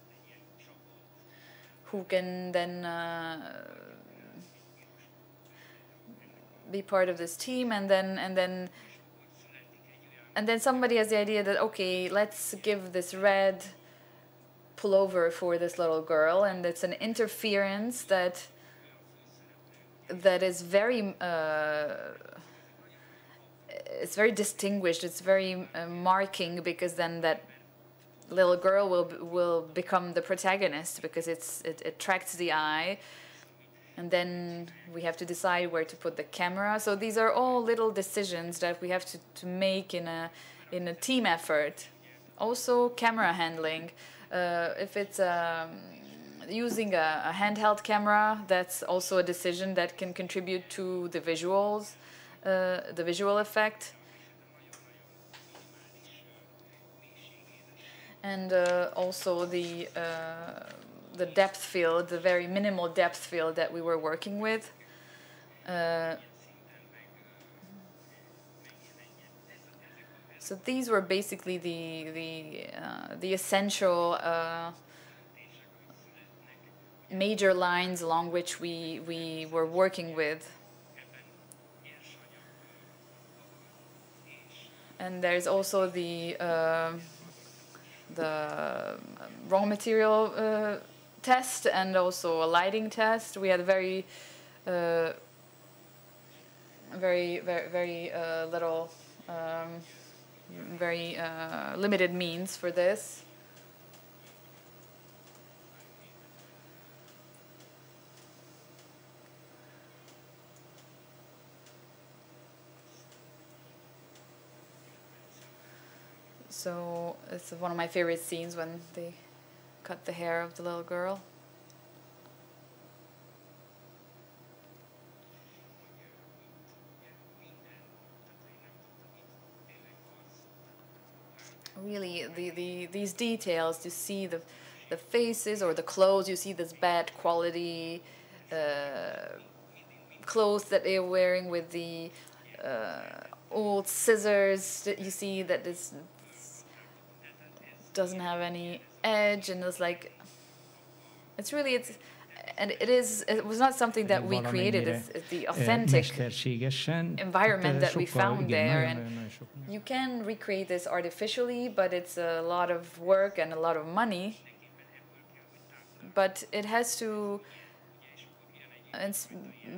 Speaker 1: who can then uh, be part of this team, and then and then and then somebody has the idea that, okay, let's give this red pullover for this little girl, and it's an interference that that is very uh, it's very distinguished. It's very uh, marking, because then that little girl will will become the protagonist, because it's it attracts the eye, and then we have to decide where to put the camera. So these are all little decisions that we have to, to make in a in a team effort. Also, camera handling. Uh, if it's um, using a, a handheld camera, that's also a decision that can contribute to the visuals. Uh, the visual effect, and uh, also the uh, the depth field, the very minimal depth field that we were working with. Uh, so these were basically the the uh, the essential uh, major lines along which we we were working with. And there's also the uh, the raw material uh, test, and also a lighting test. We had very, uh, very, very, very uh, little, um, very uh, limited means for this. So it's one of my favorite scenes when they cut the hair of the little girl. Really, the, the these details, to see the the faces or the clothes, you see this bad quality uh, clothes that they're wearing with the uh, old scissors. You see that this doesn't have any edge, and it's like, it's really, it's, and it is, it was not something that we created, it's, it's the authentic environment that we found there, and you can recreate this artificially, but it's a lot of work and a lot of money, but it has to, it's,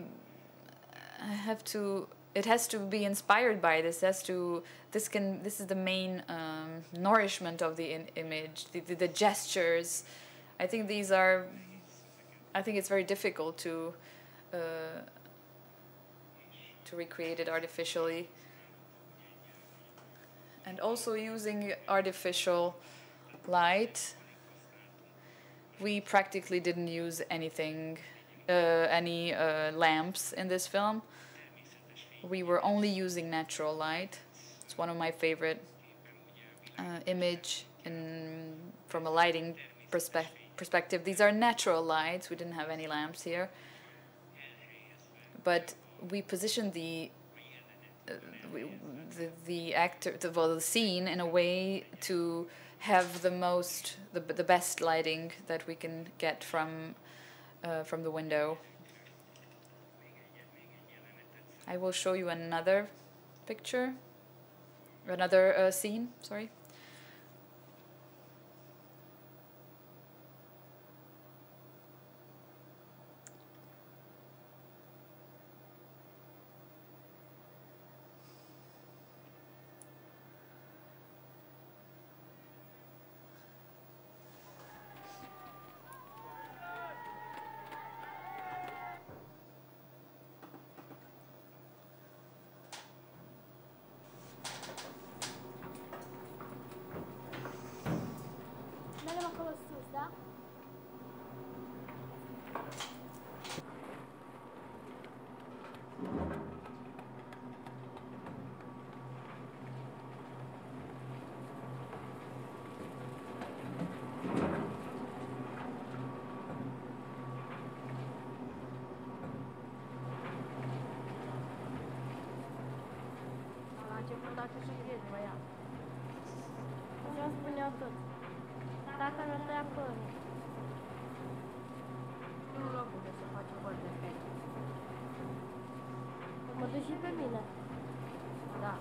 Speaker 1: have to, it has to be inspired by this, has to, this can, this is the main um, nourishment of the in image, the, the, the gestures. I think these are, I think it's very difficult to uh, to recreate it artificially. And also using artificial light, we practically didn't use anything, uh, any uh, lamps in this film. We were only using natural light. It's one of my favorite uh, image in, from a lighting perspe perspective. These are natural lights. We didn't have any lamps here. But we positioned the uh, we, the, the actor, the, well, the scene in a way to have the most, the, the best lighting that we can get from, uh, from the window. I will show you another picture, another uh, scene, sorry.
Speaker 4: Tata nu te apără. Nu rog unde să faci o de pe. Mă duci și pe mine. Da.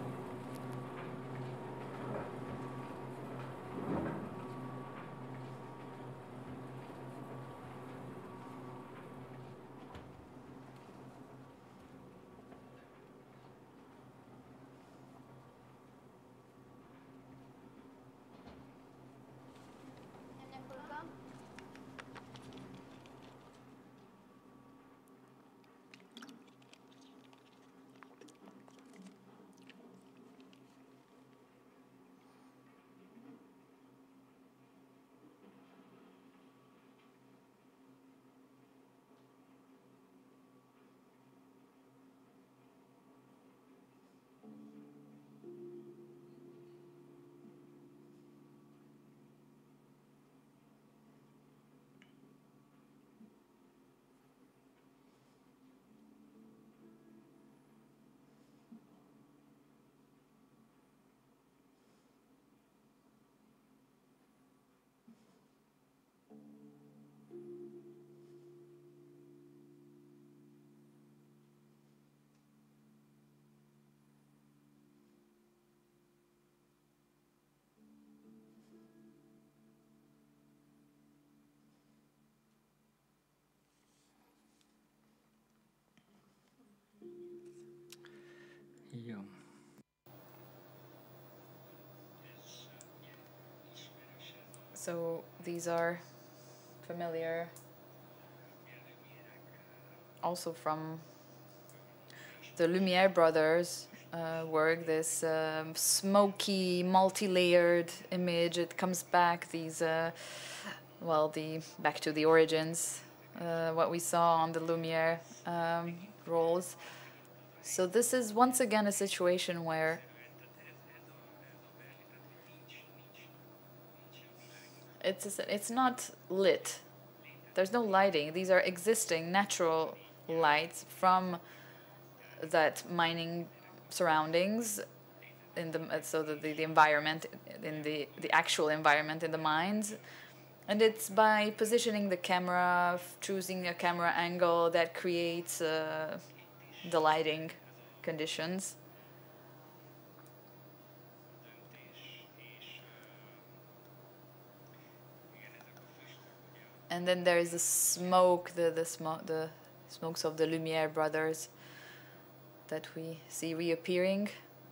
Speaker 3: Jó.
Speaker 1: So these are familiar also from the Lumiere brothers. uh, work, this um, smoky, multi-layered image. It comes back, these, uh, well, the back to the origins, uh, what we saw on the Lumiere um, rolls. So this is once again a situation where it's a, it's not lit. There's no lighting. These are existing natural lights from that mining surroundings in the so the, the, the environment in the the actual environment in the mines, and it's by positioning the camera, choosing a camera angle that creates uh, the lighting conditions. And then there is the smoke, the the smoke, the smokes of the Lumiere brothers that we see reappearing.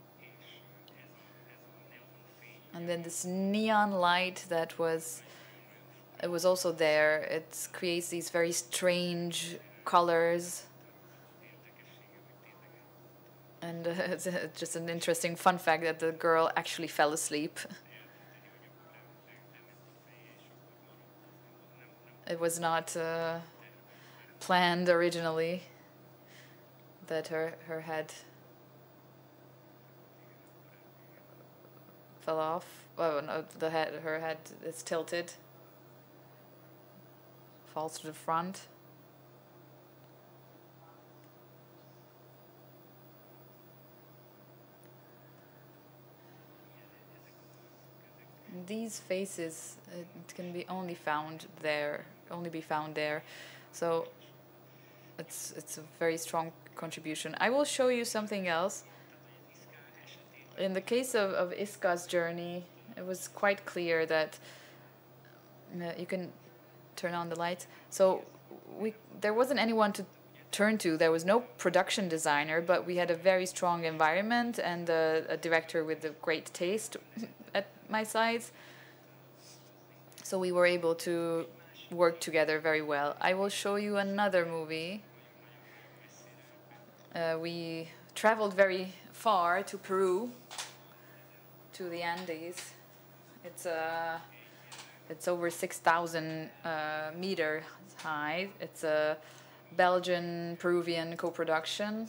Speaker 1: And then this neon light that was, it was also there. It creates these very strange colors. And uh, it's uh, just an interesting fun fact that the girl actually fell asleep. It was not uh, planned originally that her, her head fell off. Oh no, the head, her head is tilted, falls to the front. These faces, it can be only found there, only be found there. So it's it's a very strong contribution. I will show you something else. In the case of, of Iska's journey, it was quite clear that uh, you can turn on the lights. So we there wasn't anyone to turn to. There was no production designer, but we had a very strong environment and a, a director with a great taste at my sides. So we were able to work together very well. I will show you another movie. Uh, we traveled very far to Peru, to the Andes. It's a, it's over six thousand uh, meters high. It's a Belgian-Peruvian co-production,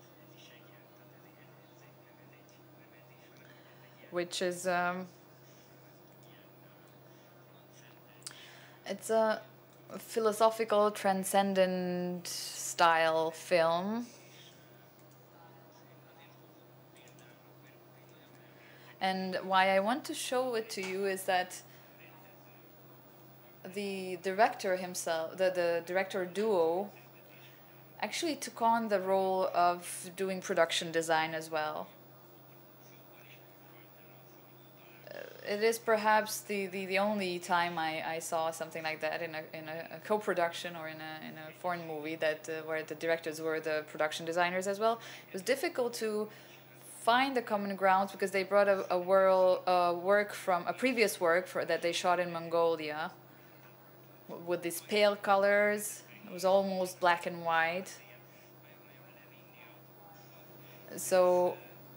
Speaker 1: which is um, it's a philosophical, transcendent style film. And why I want to show it to you is that the director himself, the, the director duo, actually took on the role of doing production design as well. Uh, it is perhaps the, the, the only time I, I saw something like that in a in a, a co-production or in a in a foreign movie that uh, where the directors were the production designers as well. It was difficult to find the common grounds because they brought a, a world uh, work from a previous work for that they shot in Mongolia with these pale colors. It was almost black and white. So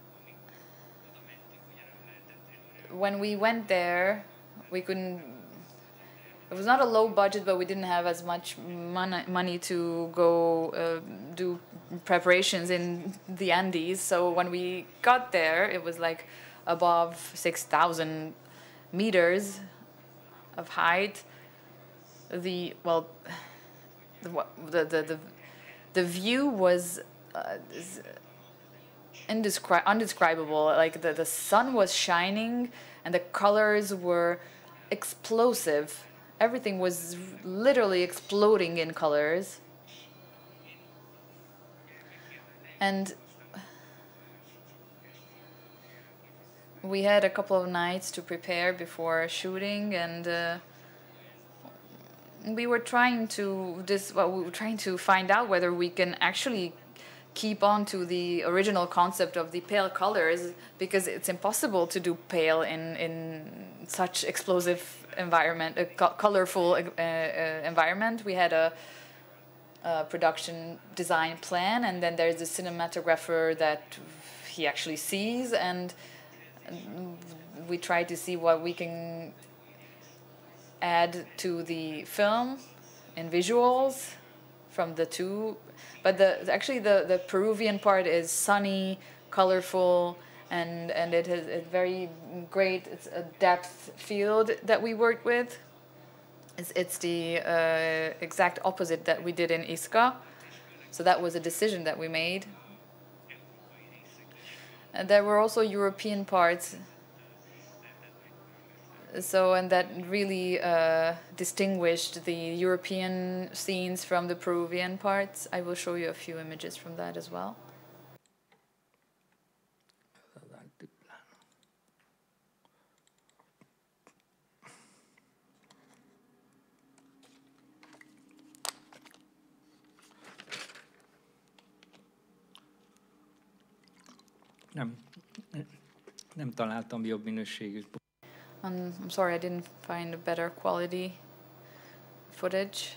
Speaker 1: when we went there, we couldn't. It was not a low budget, but we didn't have as much mon- money to go uh, do preparations in the Andes. So when we got there, it was like above six thousand meters of height. The well, the the the the, the view was uh, indescri- undescribable. Like the the sun was shining, and the colors were explosive. Everything was literally exploding in colors. And we had a couple of nights to prepare before shooting, and uh, we were trying to this. Well, we were trying to find out whether we can actually keep on to the original concept of the pale colors, because it's impossible to do pale in in such explosive environment, a co- colorful uh, uh, environment. We had a, a production design plan, and then there's the cinematographer that he actually sees, and we try to see what we can add to the film in visuals from the two. But the actually the, the Peruvian part is sunny, colorful, and, and it is it's very great. It's a depth field that we worked with. It's, it's the uh, exact opposite that we did in Iska. So that was a decision that we made. And there were also European parts. So, and that really uh, distinguished the European scenes from the Peruvian parts. I will show you a few images from that as well.
Speaker 3: Nem, nem találtam jobb minőségű.
Speaker 1: Um, I'm sorry, I didn't find a better quality footage.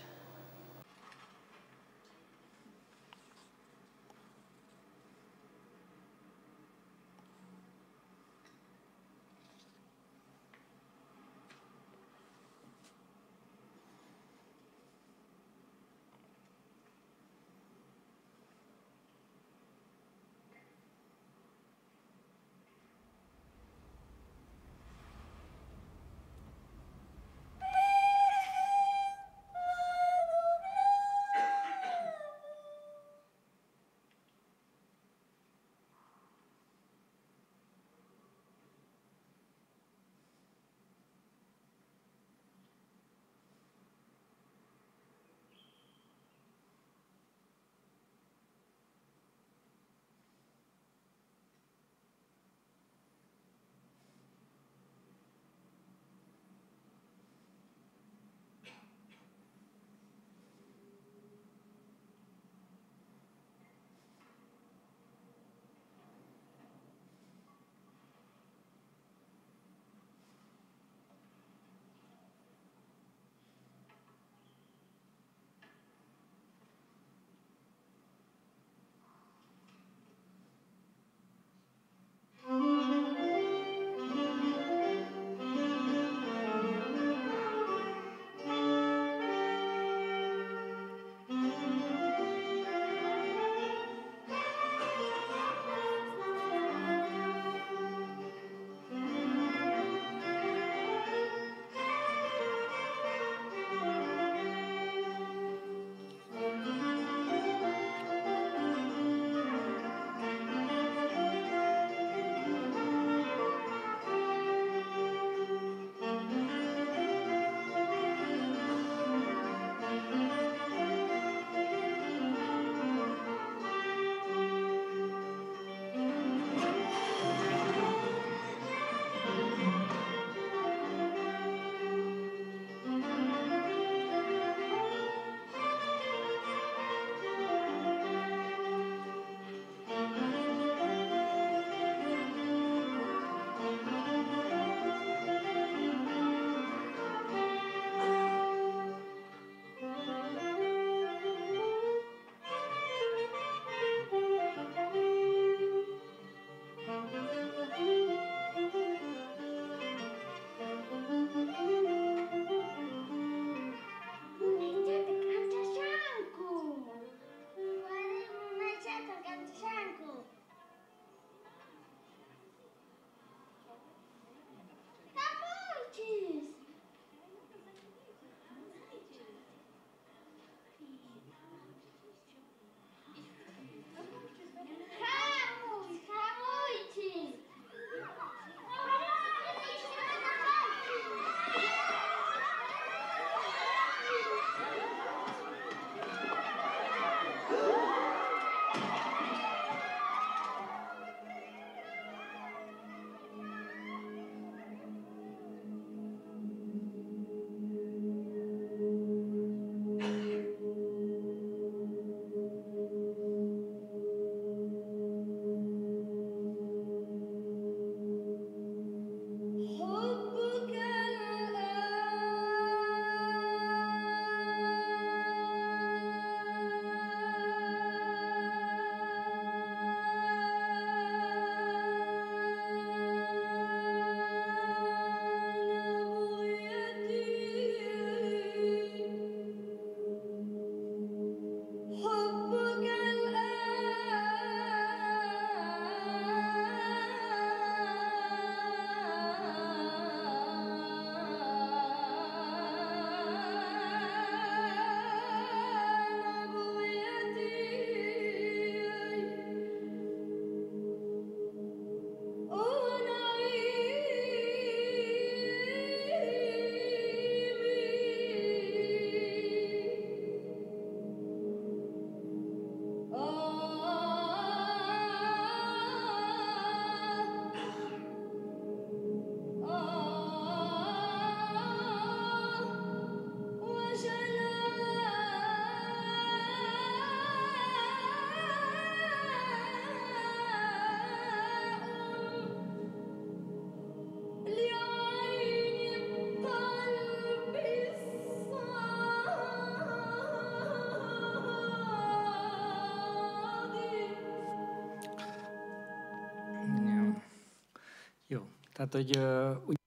Speaker 3: Tehát, hogy ö, úgy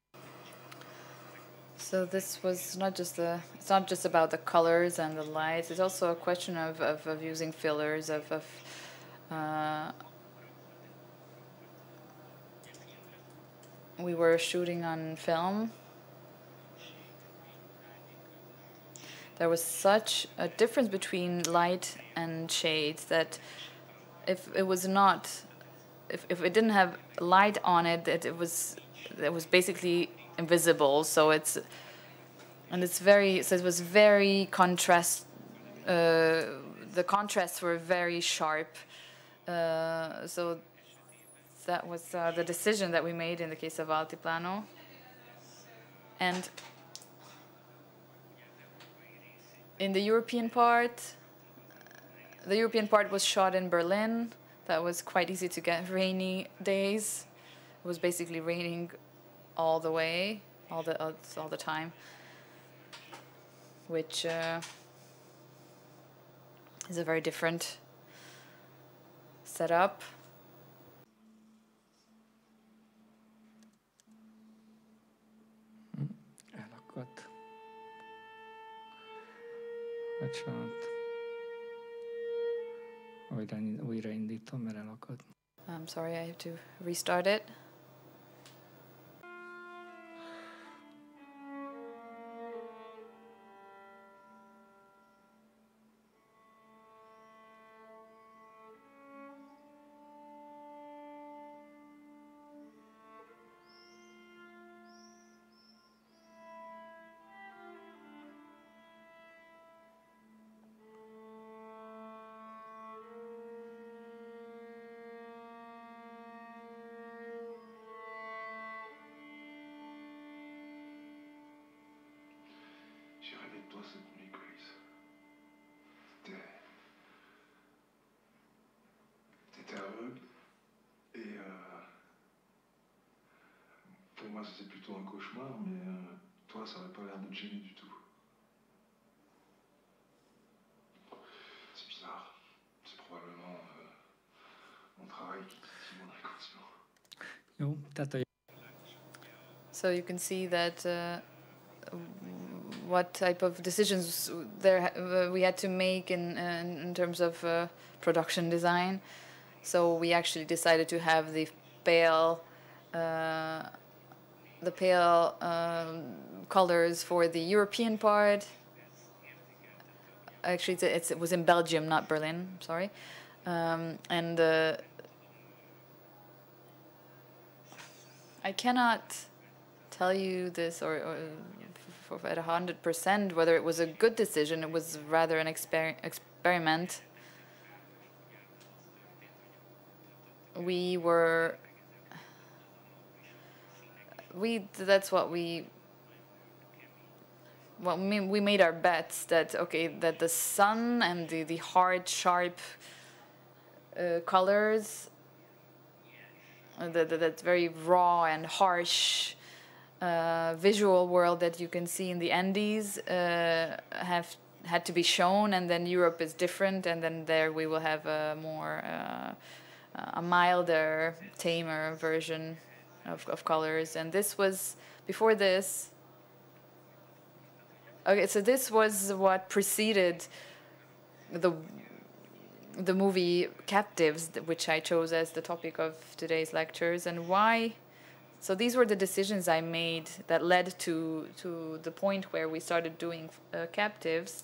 Speaker 1: So this was not just the, it's not just about the colors and the lights, it's also a question of, of, of using fillers, of, of uh, we were shooting on film. There was such a difference between light and shades that if it was not, if, if it didn't have light on it, that it was, it was basically invisible. So it's, and it's very, so it was very contrast, uh, the contrasts were very sharp. Uh, so that was uh, the decision that we made in the case of Altiplano. And in the European part, the European part was shot in Berlin. That was quite easy to get rainy days. It was basically raining all the way, all the uh, all the time, which uh, is a very different setup.
Speaker 3: elakadt. Bocsánat. Újra, újraindítom, mert elakadt.
Speaker 1: I'm sorry, I have to restart it.
Speaker 5: J'ai rêvé de toi cette nuit, Chris. T'étais... T'étais aveugle. Et euh... pour moi, c'était plutôt un cauchemar, mais euh, toi, ça n'avait pas l'air de te gêner du tout. C'est bizarre. C'est probablement euh, mon travail qui titille mon inconscient.
Speaker 3: Jó, tehát a
Speaker 1: So you can see that uh, what type of decisions there uh, we had to make in in, in terms of uh, production design. So we actually decided to have the pale, uh, the pale um, colors for the European part. Actually, it's, it's, it was in Belgium, not Berlin. Sorry, um, and uh, I cannot tell you this or, or for, at a hundred percent whether it was a good decision. It was rather an exper experiment. We were we that's what we well we, we made our bets that okay that the sun and the the hard sharp uh, colors, uh, that that very raw and harsh uh, visual world that you can see in the Andes uh, have had to be shown, and then Europe is different, and then there we will have a more uh, a milder, tamer version of, of colors. And this was, before this, okay, so this was what preceded the the movie Captives, which I chose as the topic of today's lectures. And why? So these were the decisions I made that led to, to the point where we started doing uh, Captives.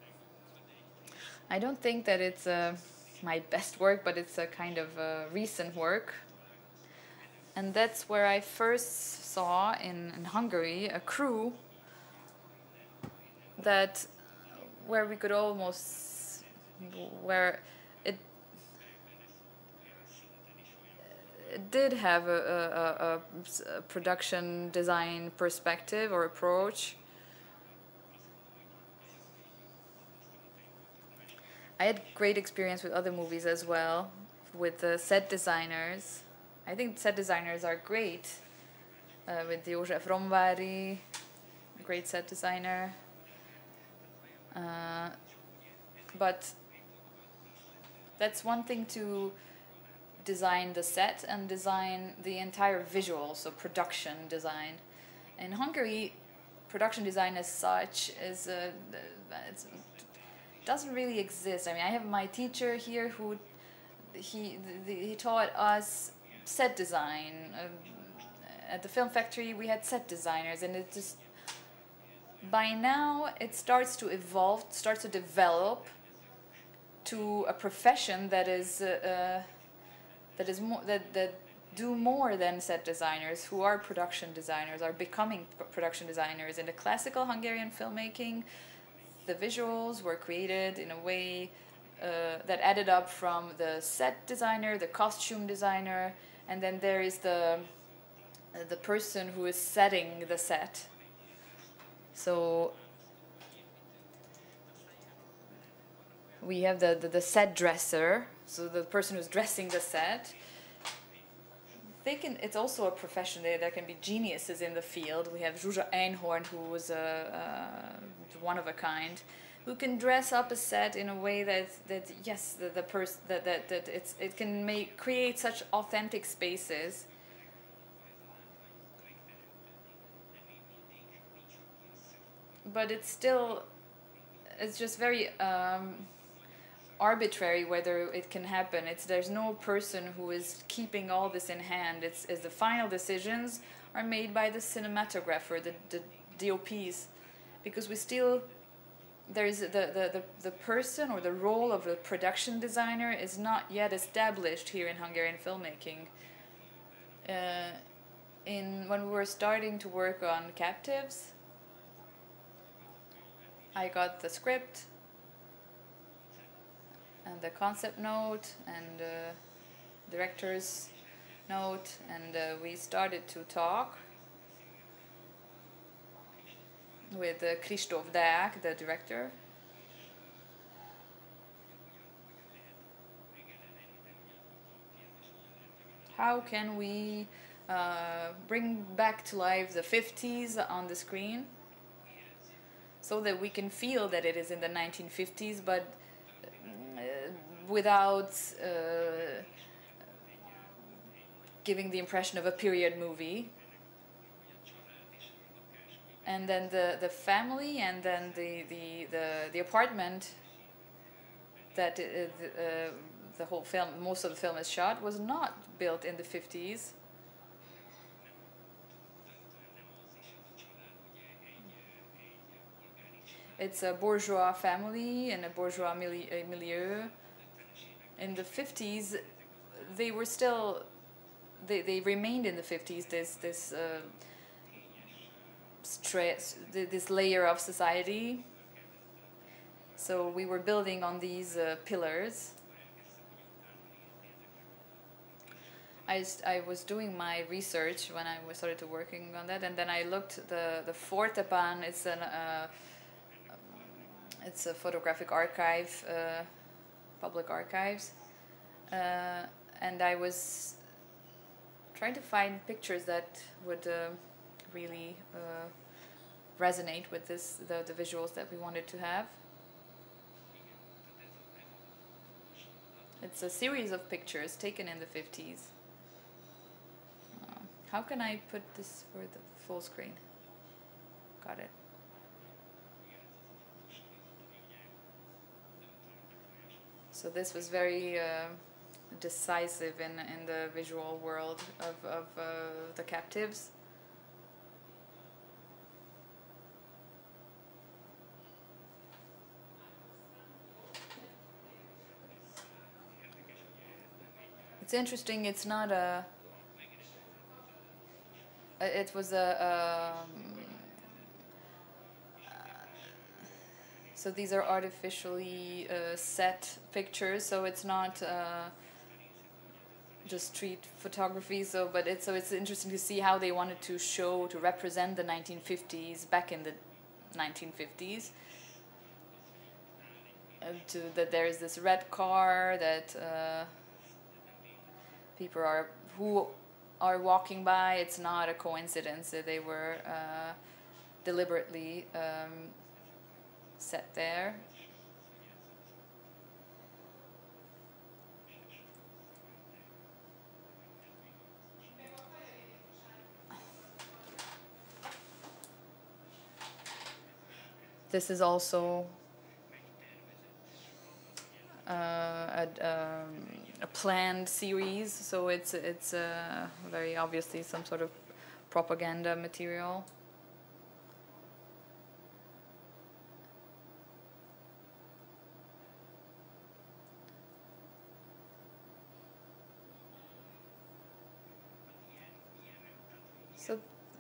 Speaker 1: I don't think that it's uh, my best work, but it's a kind of uh, recent work. And that's where I first saw in, in Hungary a crew that, where we could almost, where it, it did have a, a, a, a production design perspective or approach. I had great experience with other movies as well, with the set designers. I think set designers are great. Uh, with József Romvári, great set designer. Uh, but that's one thing to design the set and design the entire visual, so production design. In Hungary, production design as such is uh, it's, doesn't really exist. I mean, I have my teacher here who he the, he taught us set design. Um, at the film factory, we had set designers, and it just by now it starts to evolve, starts to develop to a profession that is uh, uh, that is more that that do more than set designers, who are production designers, are becoming p- production designers. In the classical Hungarian filmmaking, the visuals were created in a way uh, that added up from the set designer, the costume designer, and then there is the uh, the person who is setting the set. So we have the, the, the set dresser, so the person who's dressing the set. They can. It's also a profession. There, there can be geniuses in the field. We have Zsuzsa Einhorn, who was a, a one of a kind, who can dress up a set in a way that that yes, the the person that, that that it's it can make create such authentic spaces. But it's still, it's just very um, arbitrary whether it can happen. It's there's no person who is keeping all this in hand. It's, it's the final decisions are made by the cinematographer, the, the D O Ps, because we still there's the, the, the, the person or the role of the production designer is not yet established here in Hungarian filmmaking. Uh, in when we were starting to work on Captives, I got the script and the concept note and uh, director's note, and uh, we started to talk with uh, Kristóf Deák, the director. How can we uh, bring back to life the fifties on the screen so that we can feel that it is in the nineteen fifties, but uh, without uh, giving the impression of a period movie. And then the, the family and then the, the, the, the apartment that uh, the, uh, the whole film, most of the film is shot, was not built in the fifties. It's a bourgeois family and a bourgeois milieu. In the fifties, they were still, they, they remained in the fifties, this, this uh, stress, this layer of society. So we were building on these uh, pillars. I, I was doing my research when I was started to working on that, and then I looked the the Fortepan. It's an uh, it's a photographic archive, uh, public archives, uh, and I was trying to find pictures that would uh, really uh, resonate with this the the visuals that we wanted to have. It's a series of pictures taken in the fifties. Uh, how can I put this for the full screen? Got it. So this was very uh, decisive in in the visual world of, of uh, the Captives. It's interesting. It's not a. It was a. Um, so these are artificially uh, set pictures. So it's not uh, just street photography. So, but it's so it's interesting to see how they wanted to show to represent the nineteen fifties back in the nineteen fifties. Uh, to that there is this red car that. Uh, People are who are walking by. It's not a coincidence that they were uh, deliberately um, set there. this is also uh, a, um, a planned series, so it's it's uh, very obviously some sort of propaganda material. So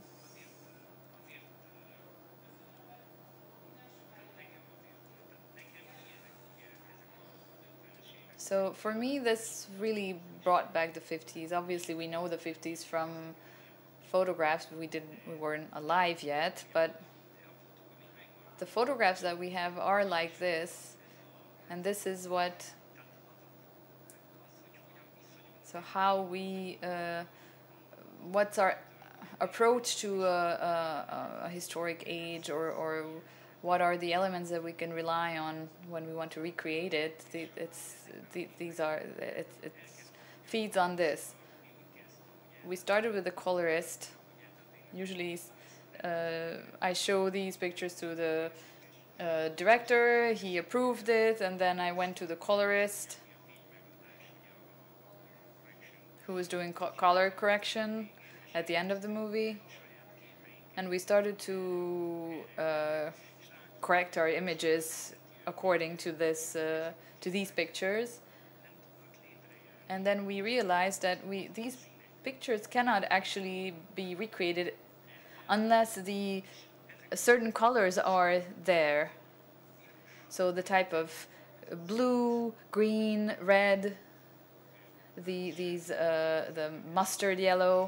Speaker 1: So for me, this really brought back the fifties. Obviously, we know the fifties from photographs. We didn't, we weren't alive yet, but the photographs that we have are like this, and this is what. So how we, uh, what's our approach to a, a, a historic age, or or what are the elements that we can rely on when we want to recreate it? It's these are it it feeds on this. We started with the colorist. Usually, uh, I show these pictures to the uh, director. He approved it, and then I went to the colorist, who was doing co color correction at the end of the movie, and we started to uh, correct our images according to this uh, to these pictures. And then we realized that we these pictures cannot actually be recreated unless the certain colors are there. So the type of blue, green, red, the these uh, the mustard yellow.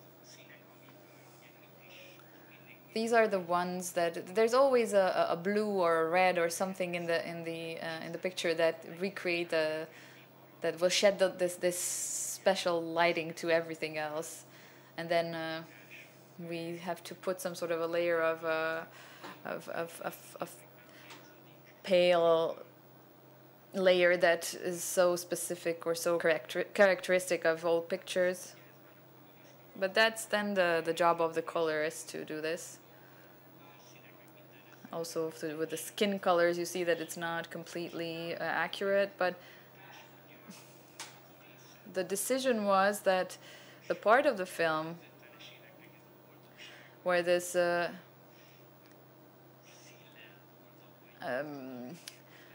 Speaker 1: These are the ones that there's always a, a blue or a red or something in the in the uh, in the picture that recreate the that will shed the, this this special lighting to everything else, and then uh, we have to put some sort of a layer of uh, of, of of of pale layer that is so specific or so character characteristic of old pictures. But that's then the the job of the colorist to do this. Also, with the skin colors, you see that it's not completely uh, accurate, but the decision was that the part of the film where this uh, um,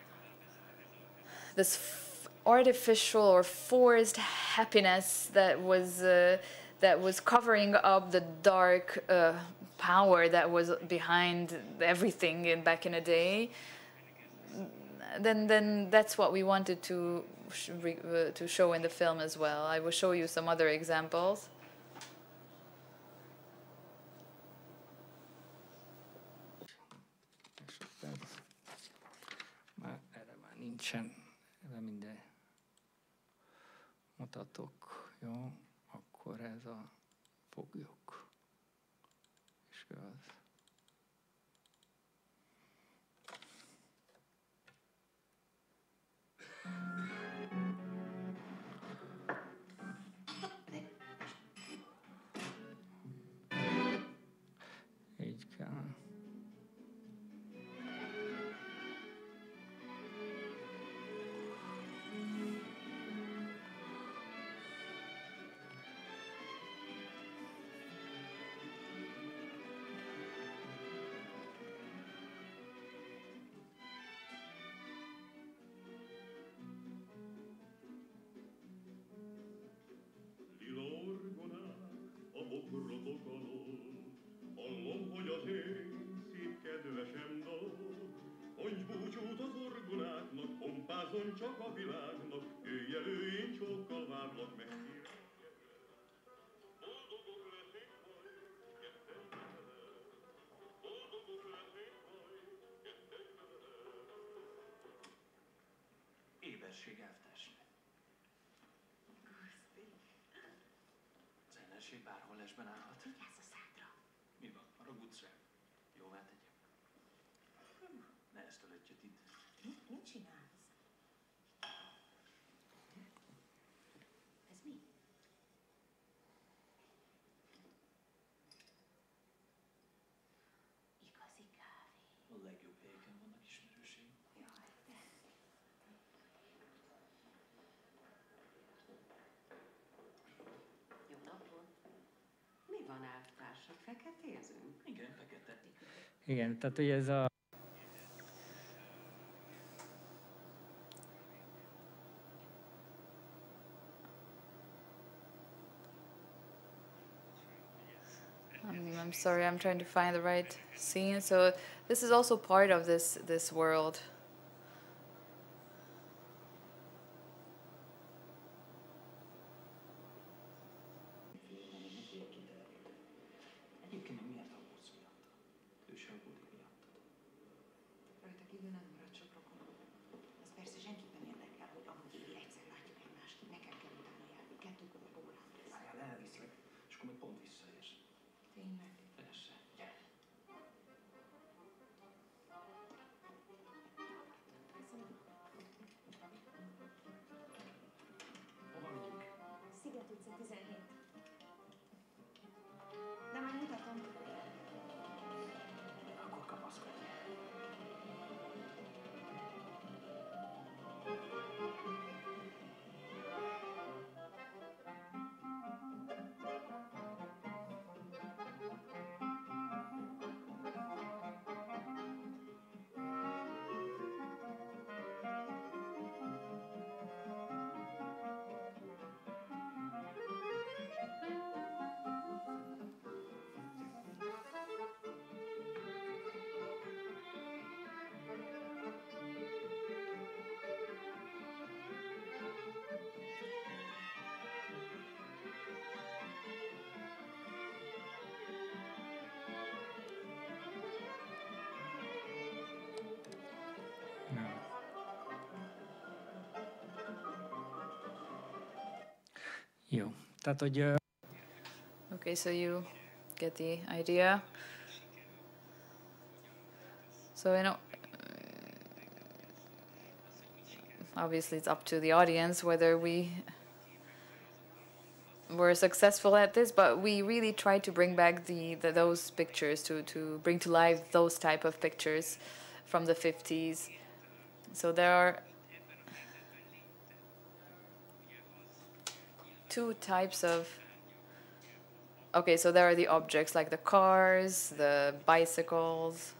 Speaker 1: this f artificial or forced happiness that was uh, that was covering up the dark uh, power that was behind everything in back in the day, then then that's what we wanted to sh re uh, to show in the film as well. I will show you some other examples.
Speaker 3: Már erre már nincsen, erre minden mutatok, jó? Akkor ez a foglyok. És az. Így kell.
Speaker 6: Hallom, hogy az én szép kedvesem dal, mondj búcsút az orgonáknak, pompázon csak a világnak, jöjj elő, én csókkal várlak meg. Boldogok leszünk majd, ketten veled, boldogok leszünk majd, ketten veled.
Speaker 7: Éberség, elvtársnő. Zenesség bárhol lesben állhat.
Speaker 8: Vigyázz a szádra!
Speaker 7: Mi van? Haragudsz rá? Jóvá tegyem. Ne ezt a löttyöt itt.
Speaker 8: Mit, mit csinálsz? Ez mi? Igazi kávé.
Speaker 7: A legjobb helyeken
Speaker 9: van elvtársad? Feketézünk?
Speaker 7: Igen, fekete.
Speaker 3: Igen, tehát ugye ez a
Speaker 1: I'm, I'm sorry, I'm trying to find the right scene. So this is also part of this this world.
Speaker 7: Egyébként meg miért aggódsz miatta? Ő se aggódik miattad.
Speaker 8: Rajta kívül nem marad sok rokon. Az persze senkiben érdekel, hogy amúgy így egyszer látjuk egymást. Nekem kell utána járni. Kettőnkön meg órán lesz.
Speaker 7: Várjál, elviszlek, és akkor még pont visszaérsz.
Speaker 8: Tényleg?
Speaker 7: Persze, gyere. Hova megyünk?
Speaker 8: Sziget utca tizenhét. De már mutatom.
Speaker 7: Akkor kapaszkodj.
Speaker 3: nem. Jó, tehát hogy ö,
Speaker 1: Okay, so you get the idea. So you know, obviously it's up to the audience whether we were successful at this, but we really tried to bring back the, the those pictures to to bring to life those type of pictures from the fifties. So there are two types of. Okay, so there are the objects like the cars, the bicycles.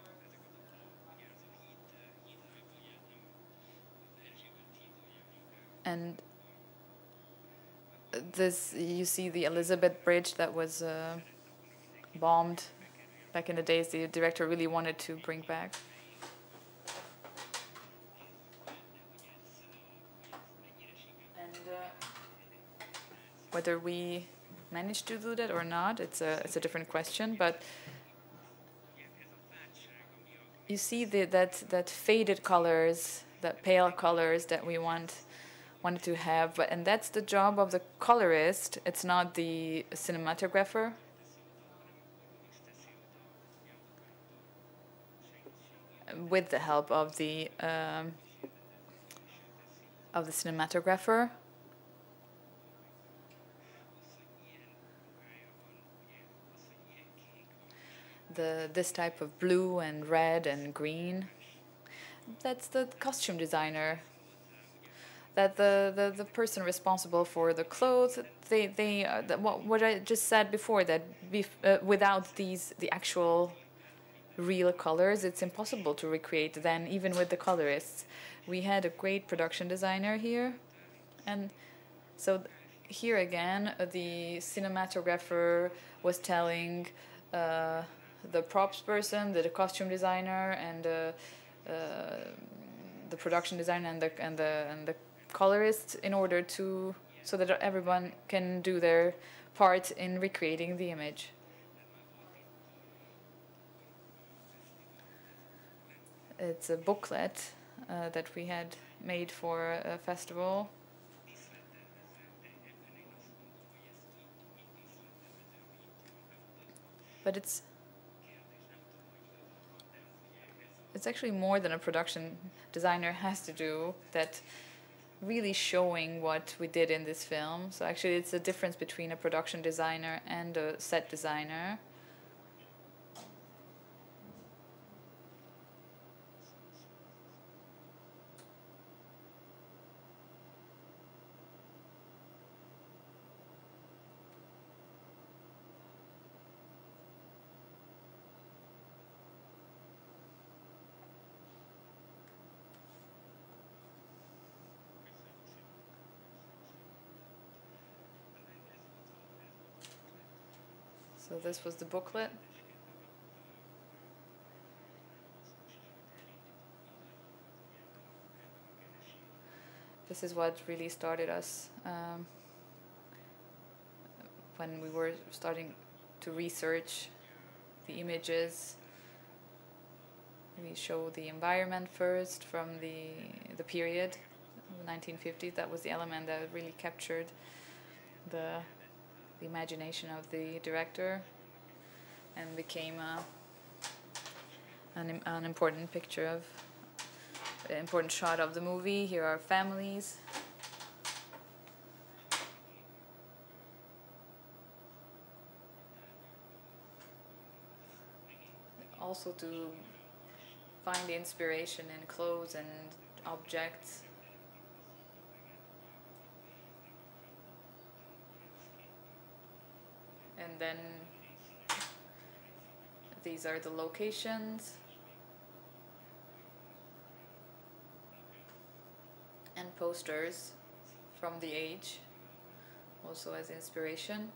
Speaker 1: And this, you see the Elizabeth Bridge that was uh, bombed back in the days. The director really wanted to bring back. And uh, whether we managed to do that or not, it's a it's a different question. But you see the, that that faded colors, that pale colors that we want wanted to have, but and that's the job of the colorist. It's not the cinematographer. With the help of the um, of the cinematographer. The this type of blue and red and green. That's the costume designer. That the, the, the person responsible for the clothes, they they uh, the, what what I just said before, that bef uh, without these the actual real colors, it's impossible to recreate. Then even with the colorists, we had a great production designer here, and so th here again uh, the cinematographer was telling uh, the props person, the, the costume designer, and uh, uh, the production designer and the and the and the colorists in order to so that everyone can do their part in recreating the image. It's a booklet uh, that we had made for a festival. But it's it's actually more than a production designer has to do, that really showing what we did in this film. So actually it's a difference between a production designer and a set designer. So this was the booklet. This is what really started us um, when we were starting to research the images. We show the environment first from the the period, the nineteen fifties. That was the element that really captured the the imagination of the director and became a, an an important picture of an important shot of the movie. Here are families. Also to find the inspiration in clothes and objects. And then these are the locations and posters from the age, also as inspiration.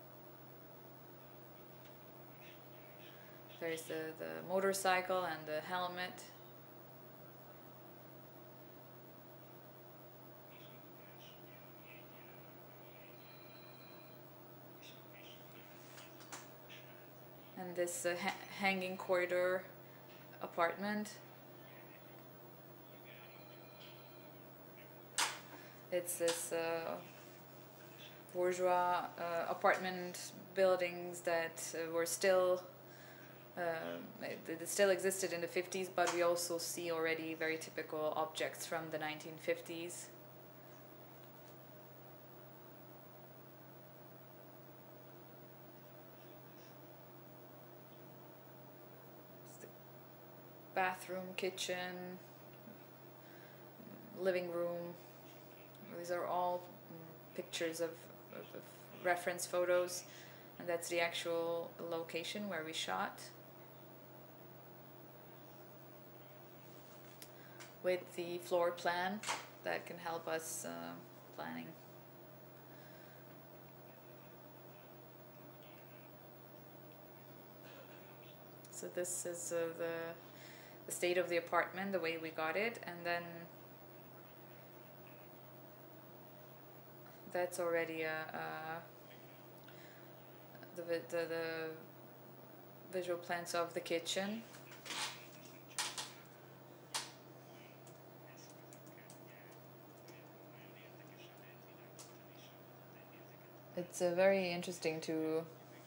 Speaker 1: There's the, the motorcycle and the helmet. And this uh, ha hanging corridor apartment. It's this uh, bourgeois uh, apartment buildings that uh, were still Um, it, it still existed in the fifties, but we also see already very typical objects from the nineteen fifties. It's the bathroom, kitchen, living room. These are all mm, pictures of, of, of reference photos, and that's the actual location where we shot. With the floor plan that can help us uh, planning. So this is uh, the, the state of the apartment, the way we got it, and then that's already a, a the, the, the visual plans of the kitchen. It's uh, very interesting to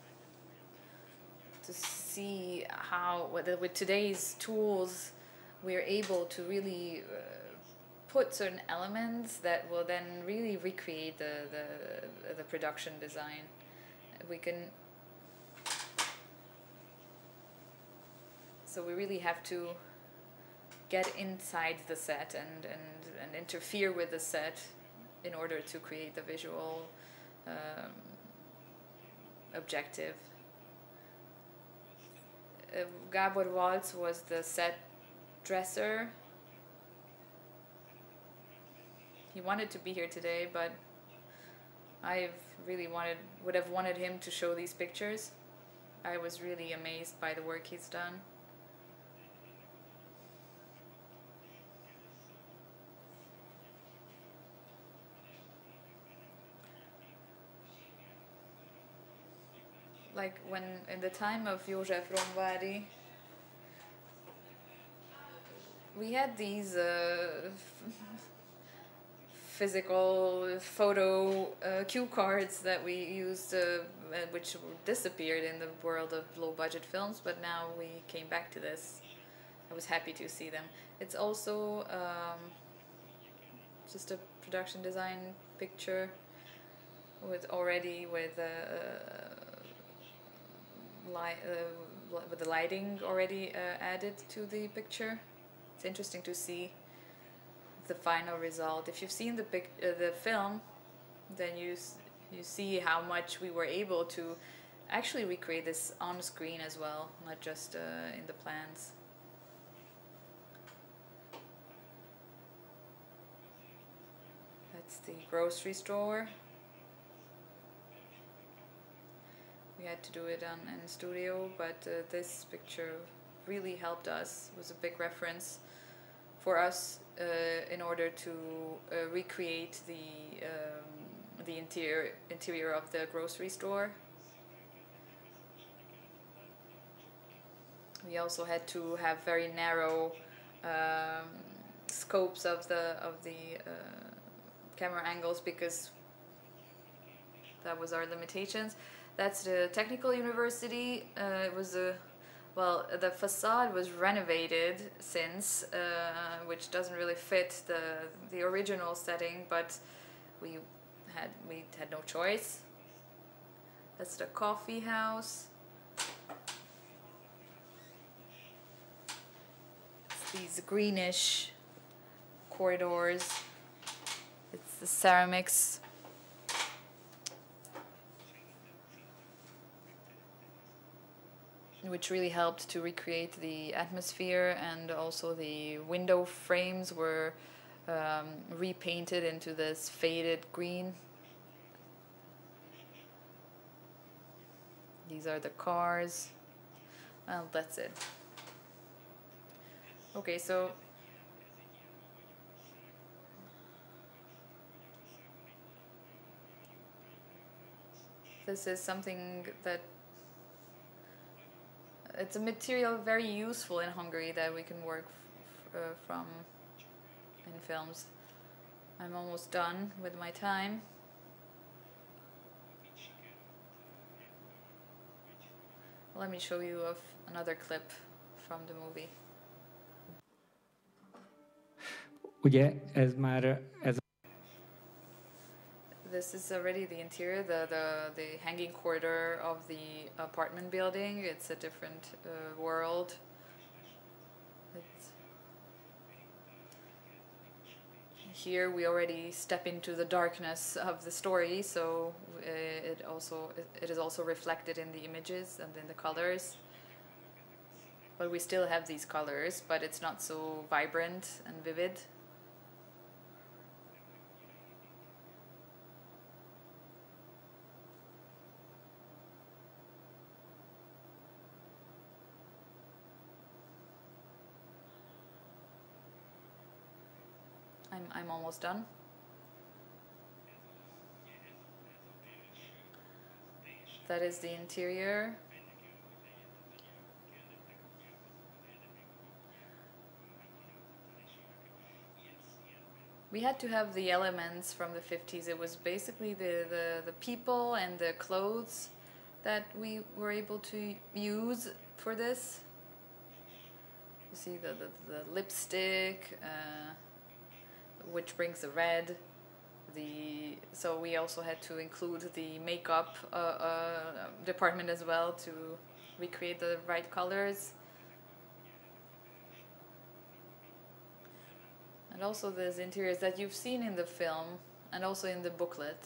Speaker 1: to see how with, with today's tools we're able to really uh, put certain elements that will then really recreate the, the, the production design. We can, so we really have to get inside the set and, and, and interfere with the set in order to create the visual Um, objective. Uh, Gabor Waltz was the set dresser. He wanted to be here today, but I've really wanted, would have wanted him to show these pictures. I was really amazed by the work he's done. Like when in the time of József Rongvári, we had these uh, physical photo uh, cue cards that we used, uh, which disappeared in the world of low-budget films, but now we came back to this. I was happy to see them. It's also um, just a production design picture with already with uh, light, uh, with the lighting already uh, added to the picture. It's interesting to see the final result. If you've seen the pic uh, the film, then you s you see how much we were able to actually recreate this on screen as well, not just uh, in the plans. That's the grocery store. we had to do it on in studio, but uh, this picture really helped us. It was a big reference for us uh, in order to uh, recreate the um, the interior interior of the grocery store. We also had to have very narrow um, scopes of the of the uh, camera angles because that was our limitations. That's the technical university. Uh, it was a well, the facade was renovated since, uh, which doesn't really fit the the original setting, but we had we had no choice. That's the coffee house. It's these greenish corridors. It's the ceramics. Which really helped to recreate the atmosphere, and also the window frames were um, repainted into this faded green. These are the cars. Well, that's it. Okay, so this is something that it's a material very useful in Hungary that we can work f uh, from in films. I'm almost done with my time. Let me show you of another clip from the movie.
Speaker 3: Ugye ez már ez
Speaker 1: This is already the interior, the, the, the hanging corridor of the apartment building. It's a different uh, world. It's here we already step into the darkness of the story, so uh, it also it, it is also reflected in the images and in the colors. But we still have these colors, but it's not so vibrant and vivid. I'm, I'm almost done. That is the interior. We had to have the elements from the fifties. It was basically the, the, the people and the clothes that we were able to use for this. You see the, the, the lipstick, uh, which brings the red. The so we also had to include the makeup uh, uh, department as well to recreate the right colors. And also there's interiors that you've seen in the film and also in the booklet.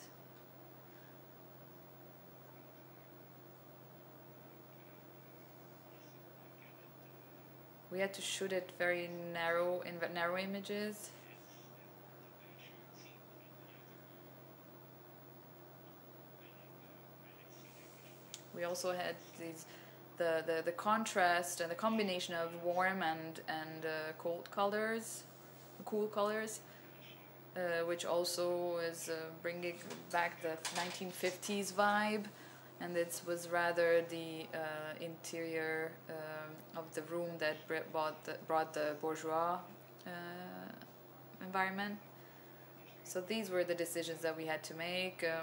Speaker 1: We had to shoot it very narrow, in narrow images. We also had these, the, the, the contrast and the combination of warm and, and uh, cold colors, cool colors, uh, which also is uh, bringing back the nineteen fifties vibe. And this was rather the uh, interior um, of the room that brought the, brought the bourgeois uh, environment. So these were the decisions that we had to make. Um,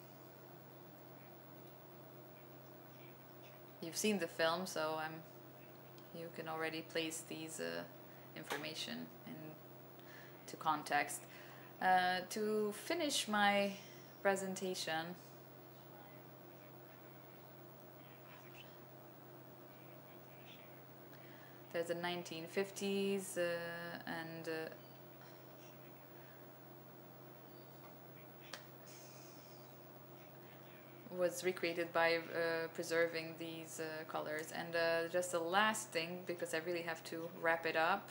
Speaker 1: You've seen the film, so I'm, you can already place these uh, information into context. Uh, to finish my presentation, there's the nineteen fifties uh, and uh, was recreated by uh, preserving these uh, colors. And uh, just the last thing, because I really have to wrap it up,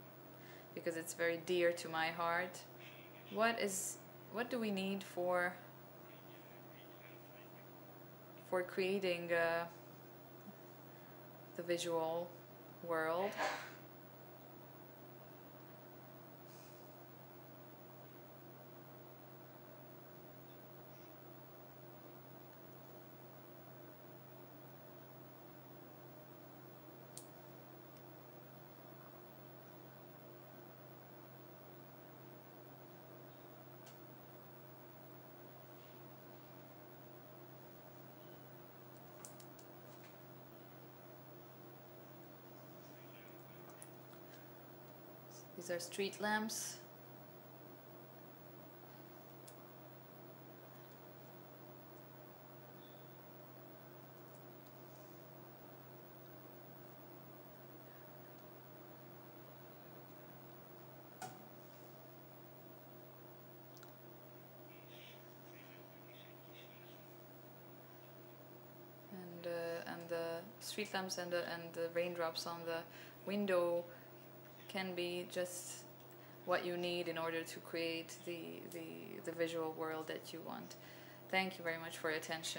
Speaker 1: because it's very dear to my heart. What is what do we need for for creating uh, the visual world. These are street lamps. And, uh, and the street lamps and the, and the raindrops on the window can be just what you need in order to create the, the, the visual world that you want. Thank you very much for your attention.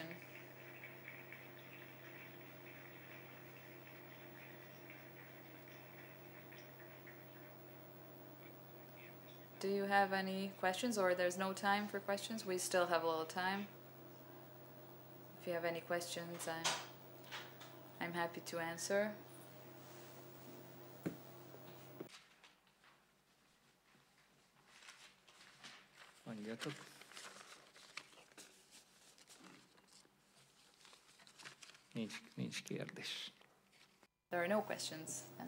Speaker 1: Do you have any questions, or there's no time for questions? We still have a little time. If you have any questions, I'm, I'm happy to answer.
Speaker 3: Mondjatok. Nincs, nincs kérdés.
Speaker 1: There are no questions then.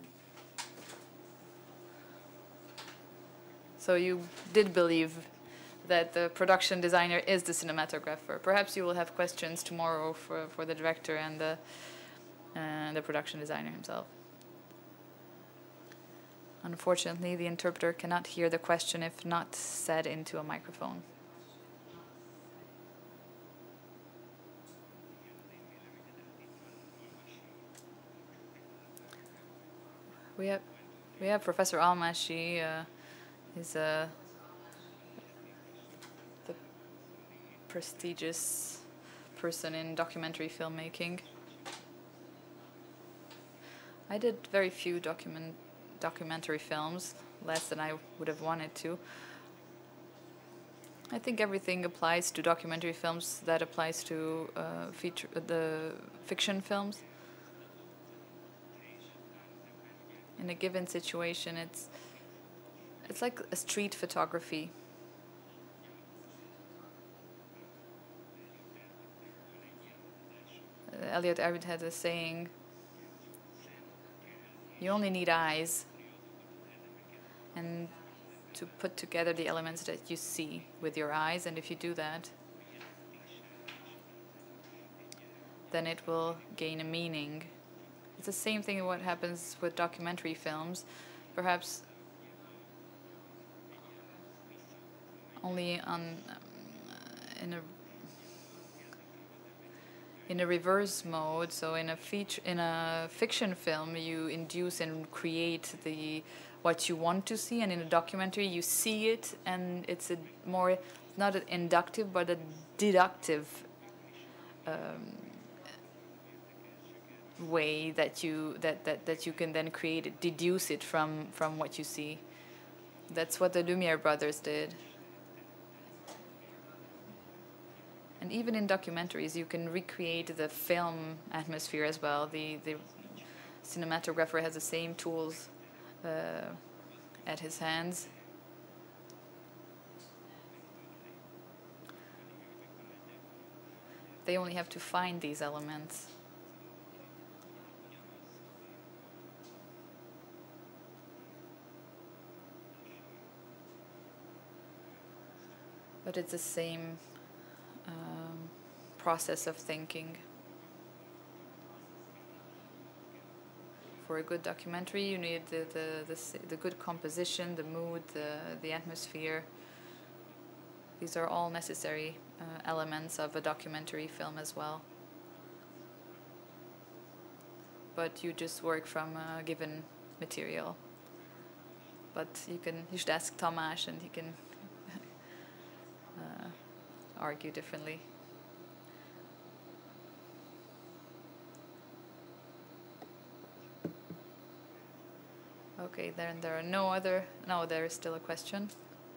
Speaker 1: So you did believe that the production designer is the cinematographer. Perhaps you will have questions tomorrow for, for the director and the, uh, the production designer himself. Unfortunately, the interpreter cannot hear the question if not said into a microphone. We have, we have Professor Almasi. Uh, he's a the prestigious person in documentary filmmaking. I did very few document documentary films, less than I would have wanted to. I think everything applies to documentary films that applies to uh, feature uh, the fiction films. In a given situation, it's it's like a street photography. Uh, Elliot Arvid had a saying, you only need eyes and to put together the elements that you see with your eyes, and if you do that, then it will gain a meaning. It's the same thing what happens with documentary films, perhaps only on um, in a in a reverse mode. So in a feature, in a fiction film, you induce and create the what you want to see, and in a documentary, you see it, and it's a more not an inductive but a deductive um, way that you that, that that you can then create it, deduce it from from what you see. That's what the Lumiere brothers did. And even in documentaries, you can recreate the film atmosphere as well. The the cinematographer has the same tools uh, at his hands. They only have to find these elements. But it's the same Um, process of thinking. For a good documentary, you need the the the, the good composition, the mood, the the atmosphere. These are all necessary uh, elements of a documentary film as well. But you just work from a given material. But you can you should ask Tamás, and he can uh, argue differently. Okay, then there are no other... No, there is still a question.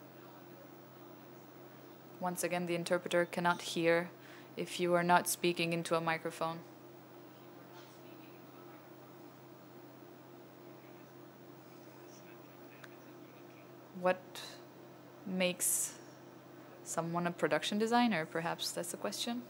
Speaker 1: Once again, the interpreter cannot hear if you are not speaking into a microphone. What makes someone a production designer? Perhaps that's the question.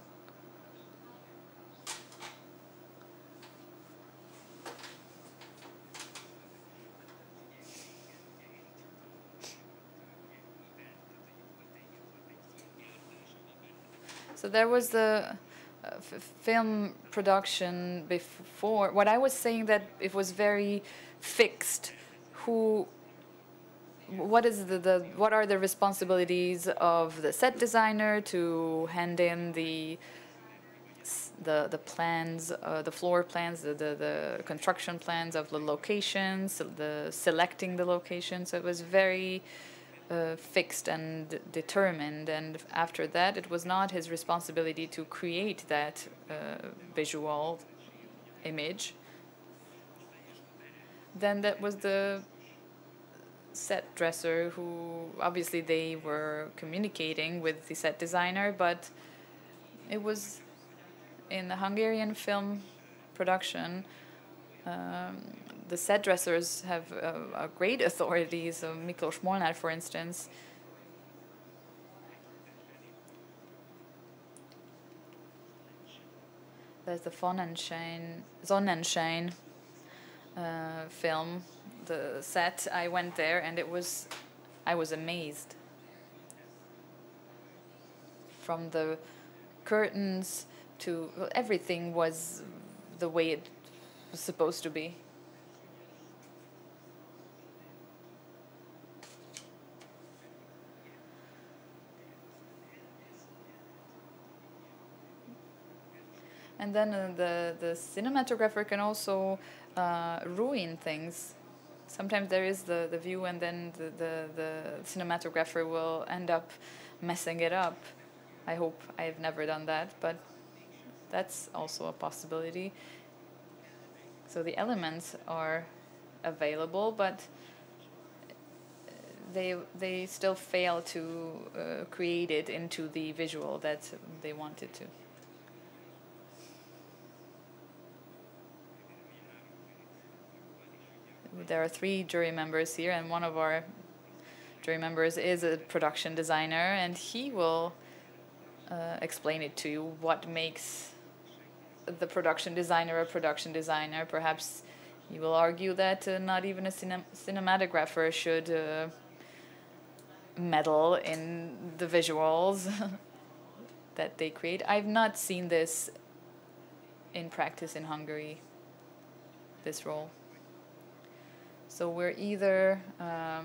Speaker 1: So there was the uh, f film production before. What I was saying that it was very fixed. Who, what is the, the what are the responsibilities of the set designer to hand in the the the plans, uh, the floor plans, the, the the construction plans of the locations, the selecting the locations. So it was very Uh, fixed and determined, and after that it was not his responsibility to create that uh, visual image. Then that was the set dresser, who obviously they were communicating with the set designer, but it was in the Hungarian film production. Um, The set dressers have uh, a great authority. So Miklós Molnár, for instance, there's the Sonnenschein, Sonnenschein uh, film, the set. I went there and it was, I was amazed. From the curtains to well, everything was the way it was supposed to be. And then uh, the, the cinematographer can also uh, ruin things. Sometimes there is the, the view and then the, the, the cinematographer will end up messing it up. I hope I've never done that, but that's also a possibility. So the elements are available, but they, they still fail to uh, create it into the visual that they wanted to. There are three jury members here, and one of our jury members is a production designer, and he will uh, explain it to you, what makes the production designer a production designer. Perhaps you will argue that uh, not even a cine cinematographer should uh, meddle in the visuals that they create. I've not seen this in practice in Hungary, this role. So we're either um,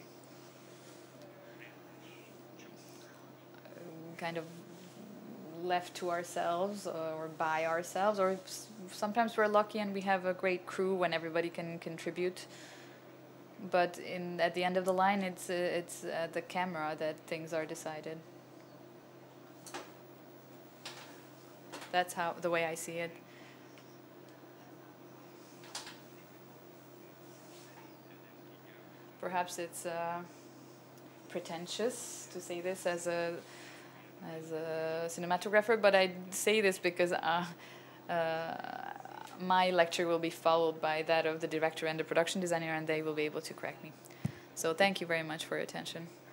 Speaker 1: kind of left to ourselves or by ourselves, or sometimes we're lucky and we have a great crew when everybody can contribute. But in at the end of the line, it's uh, it's uh, the camera that things are decided. That's how the way I see it. Perhaps it's uh, pretentious to say this as a as a cinematographer, but I say this because uh, uh, my lecture will be followed by that of the director and the production designer, and they will be able to correct me. So thank you very much for your attention.